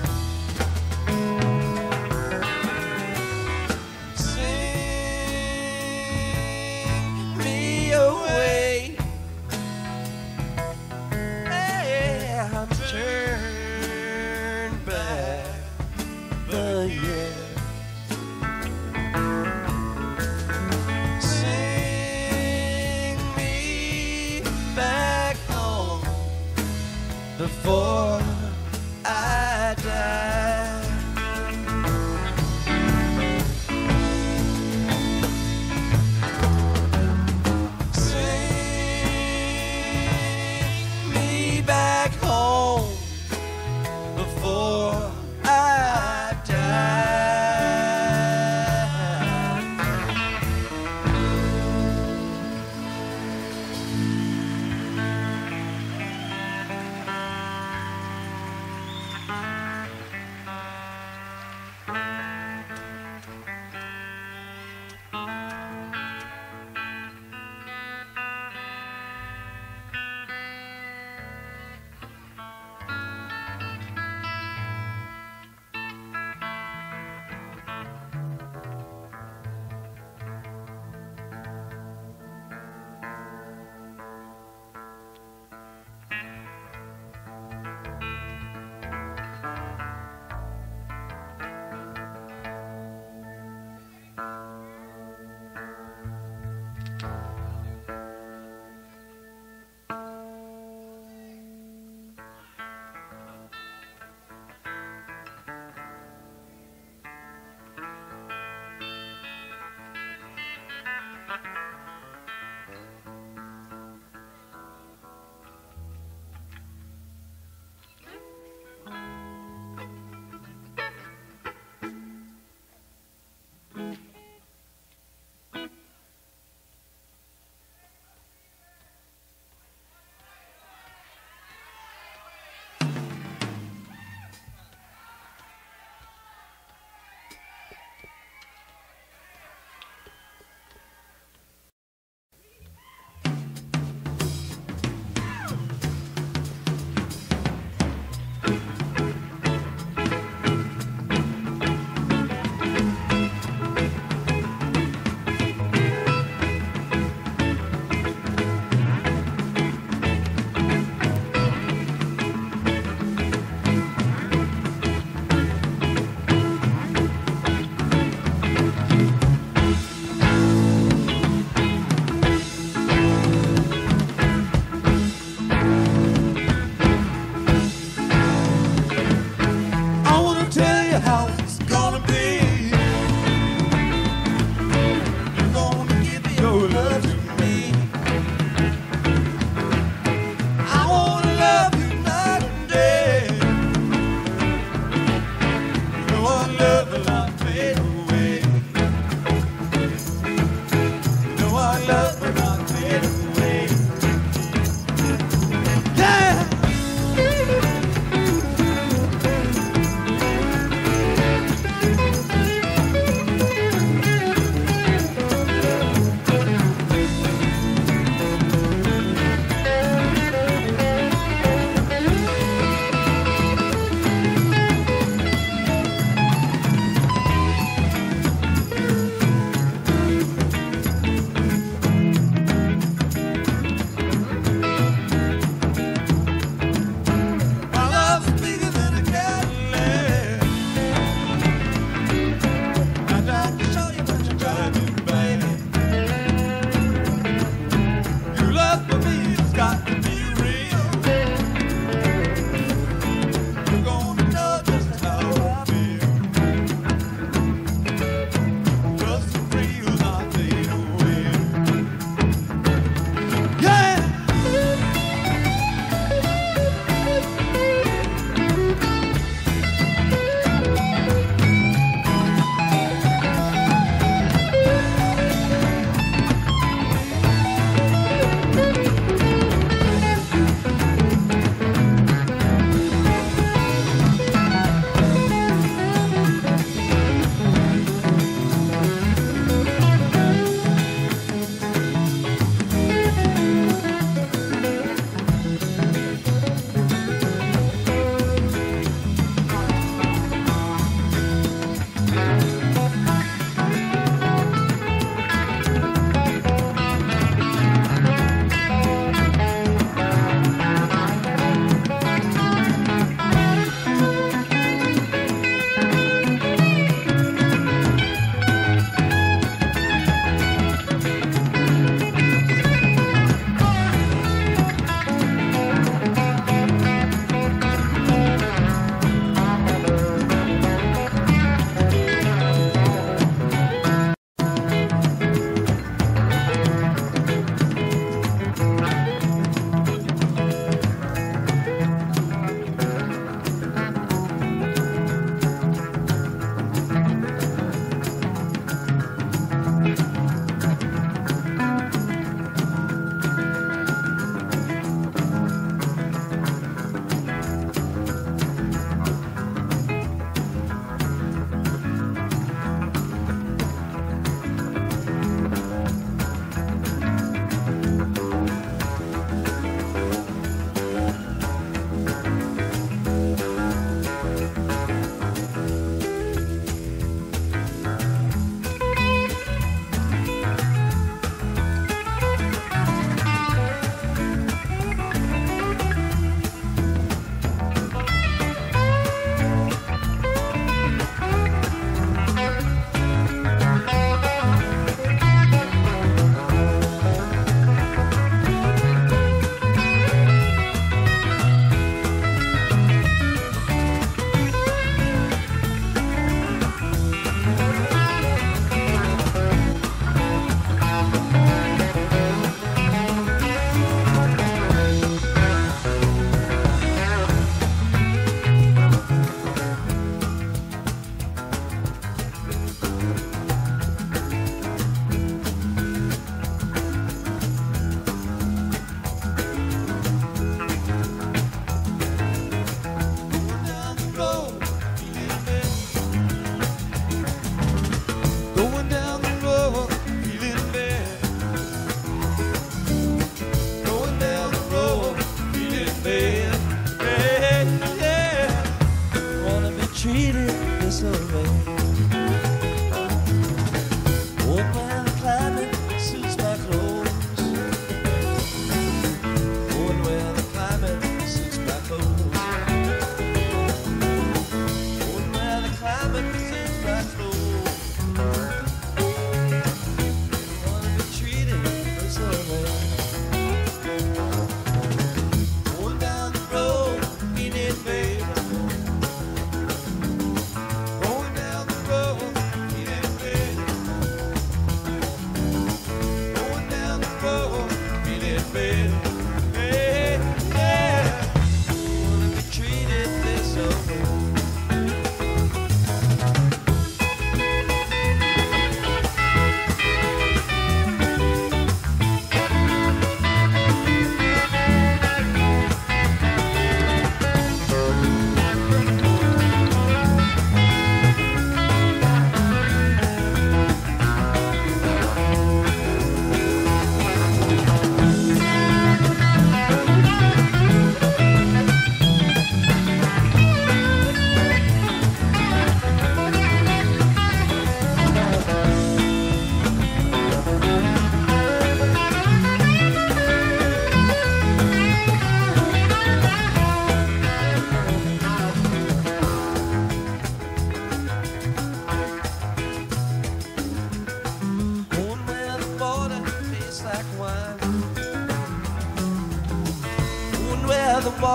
turn back the years. Sing me back home before I die. Sing me back home before I die.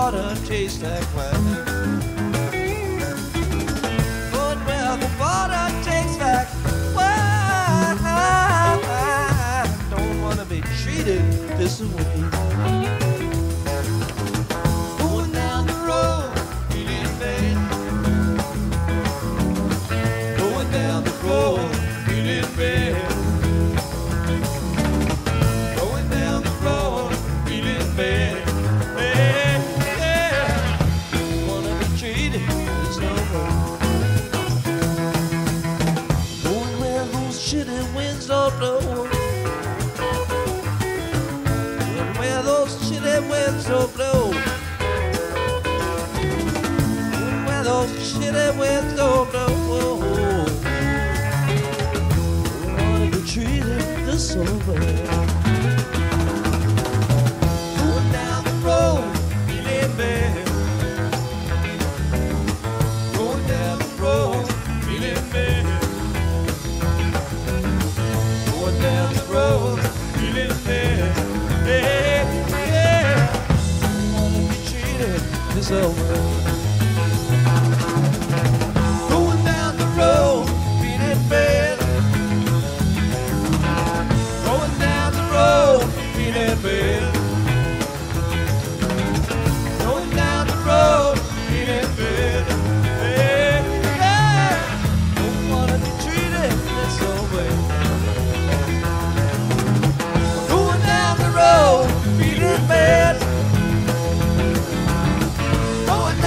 water tastes like wine. Going where the water tastes like wine. Don't wanna be treated this way. Going down the road, feeling bad. Going down the road, feeling bad. Going down the road, feeling bad. Bad, yeah. Wanna be treated this way. Going where those shitty winds don't blow. Going where those shitty winds don't blow. Going where those shitty winds don't blow. Wanna be treated this way. Going down the road, feeling bad. Going down the road, feeling bad. Going down the road, feeling bad. Yeah, yeah. Wanna be treated this way. Going down the road, feeling bad. Going down the road, feeling bad. Going down the road, feeling bad. Yeah, yeah. Don't wanna be treated this way. Going down the road, feeling bad. Going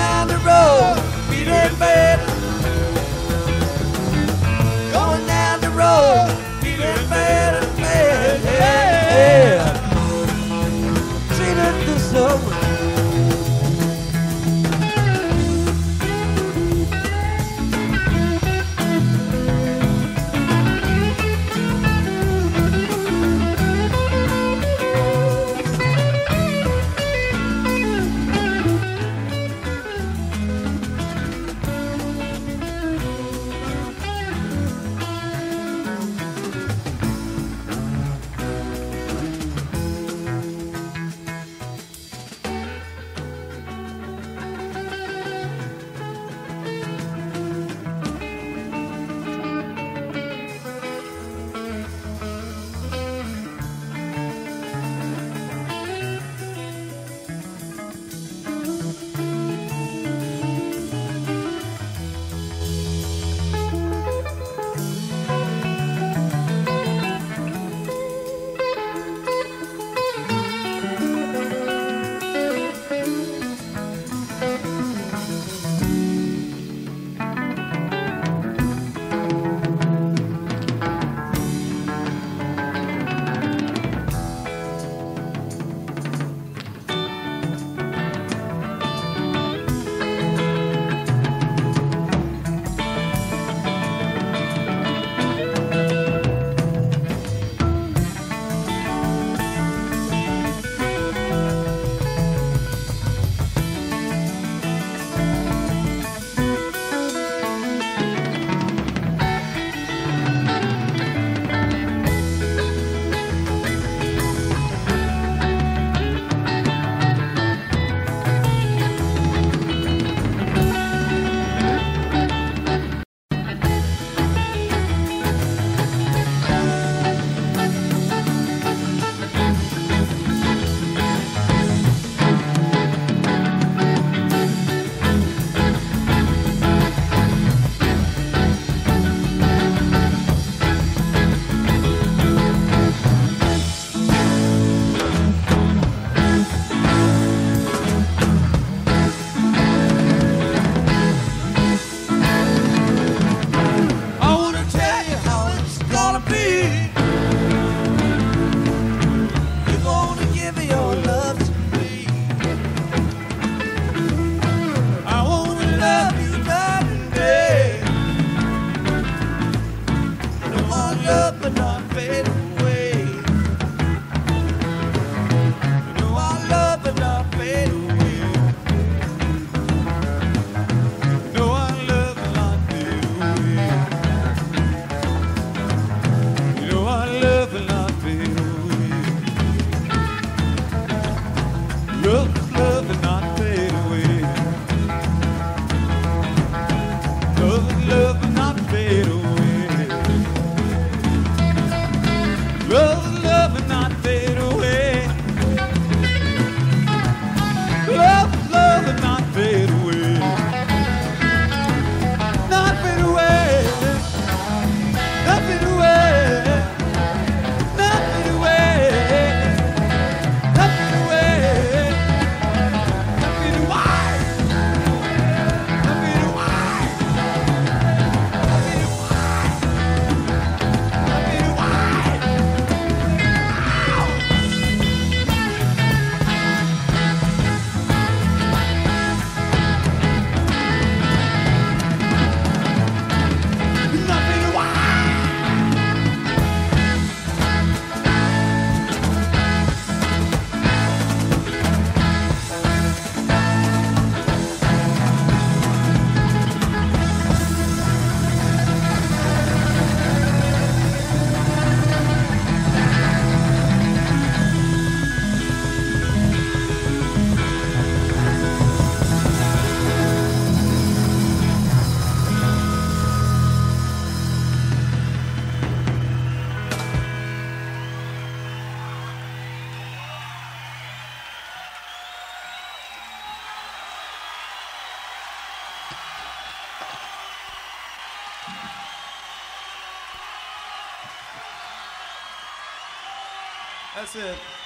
That's it.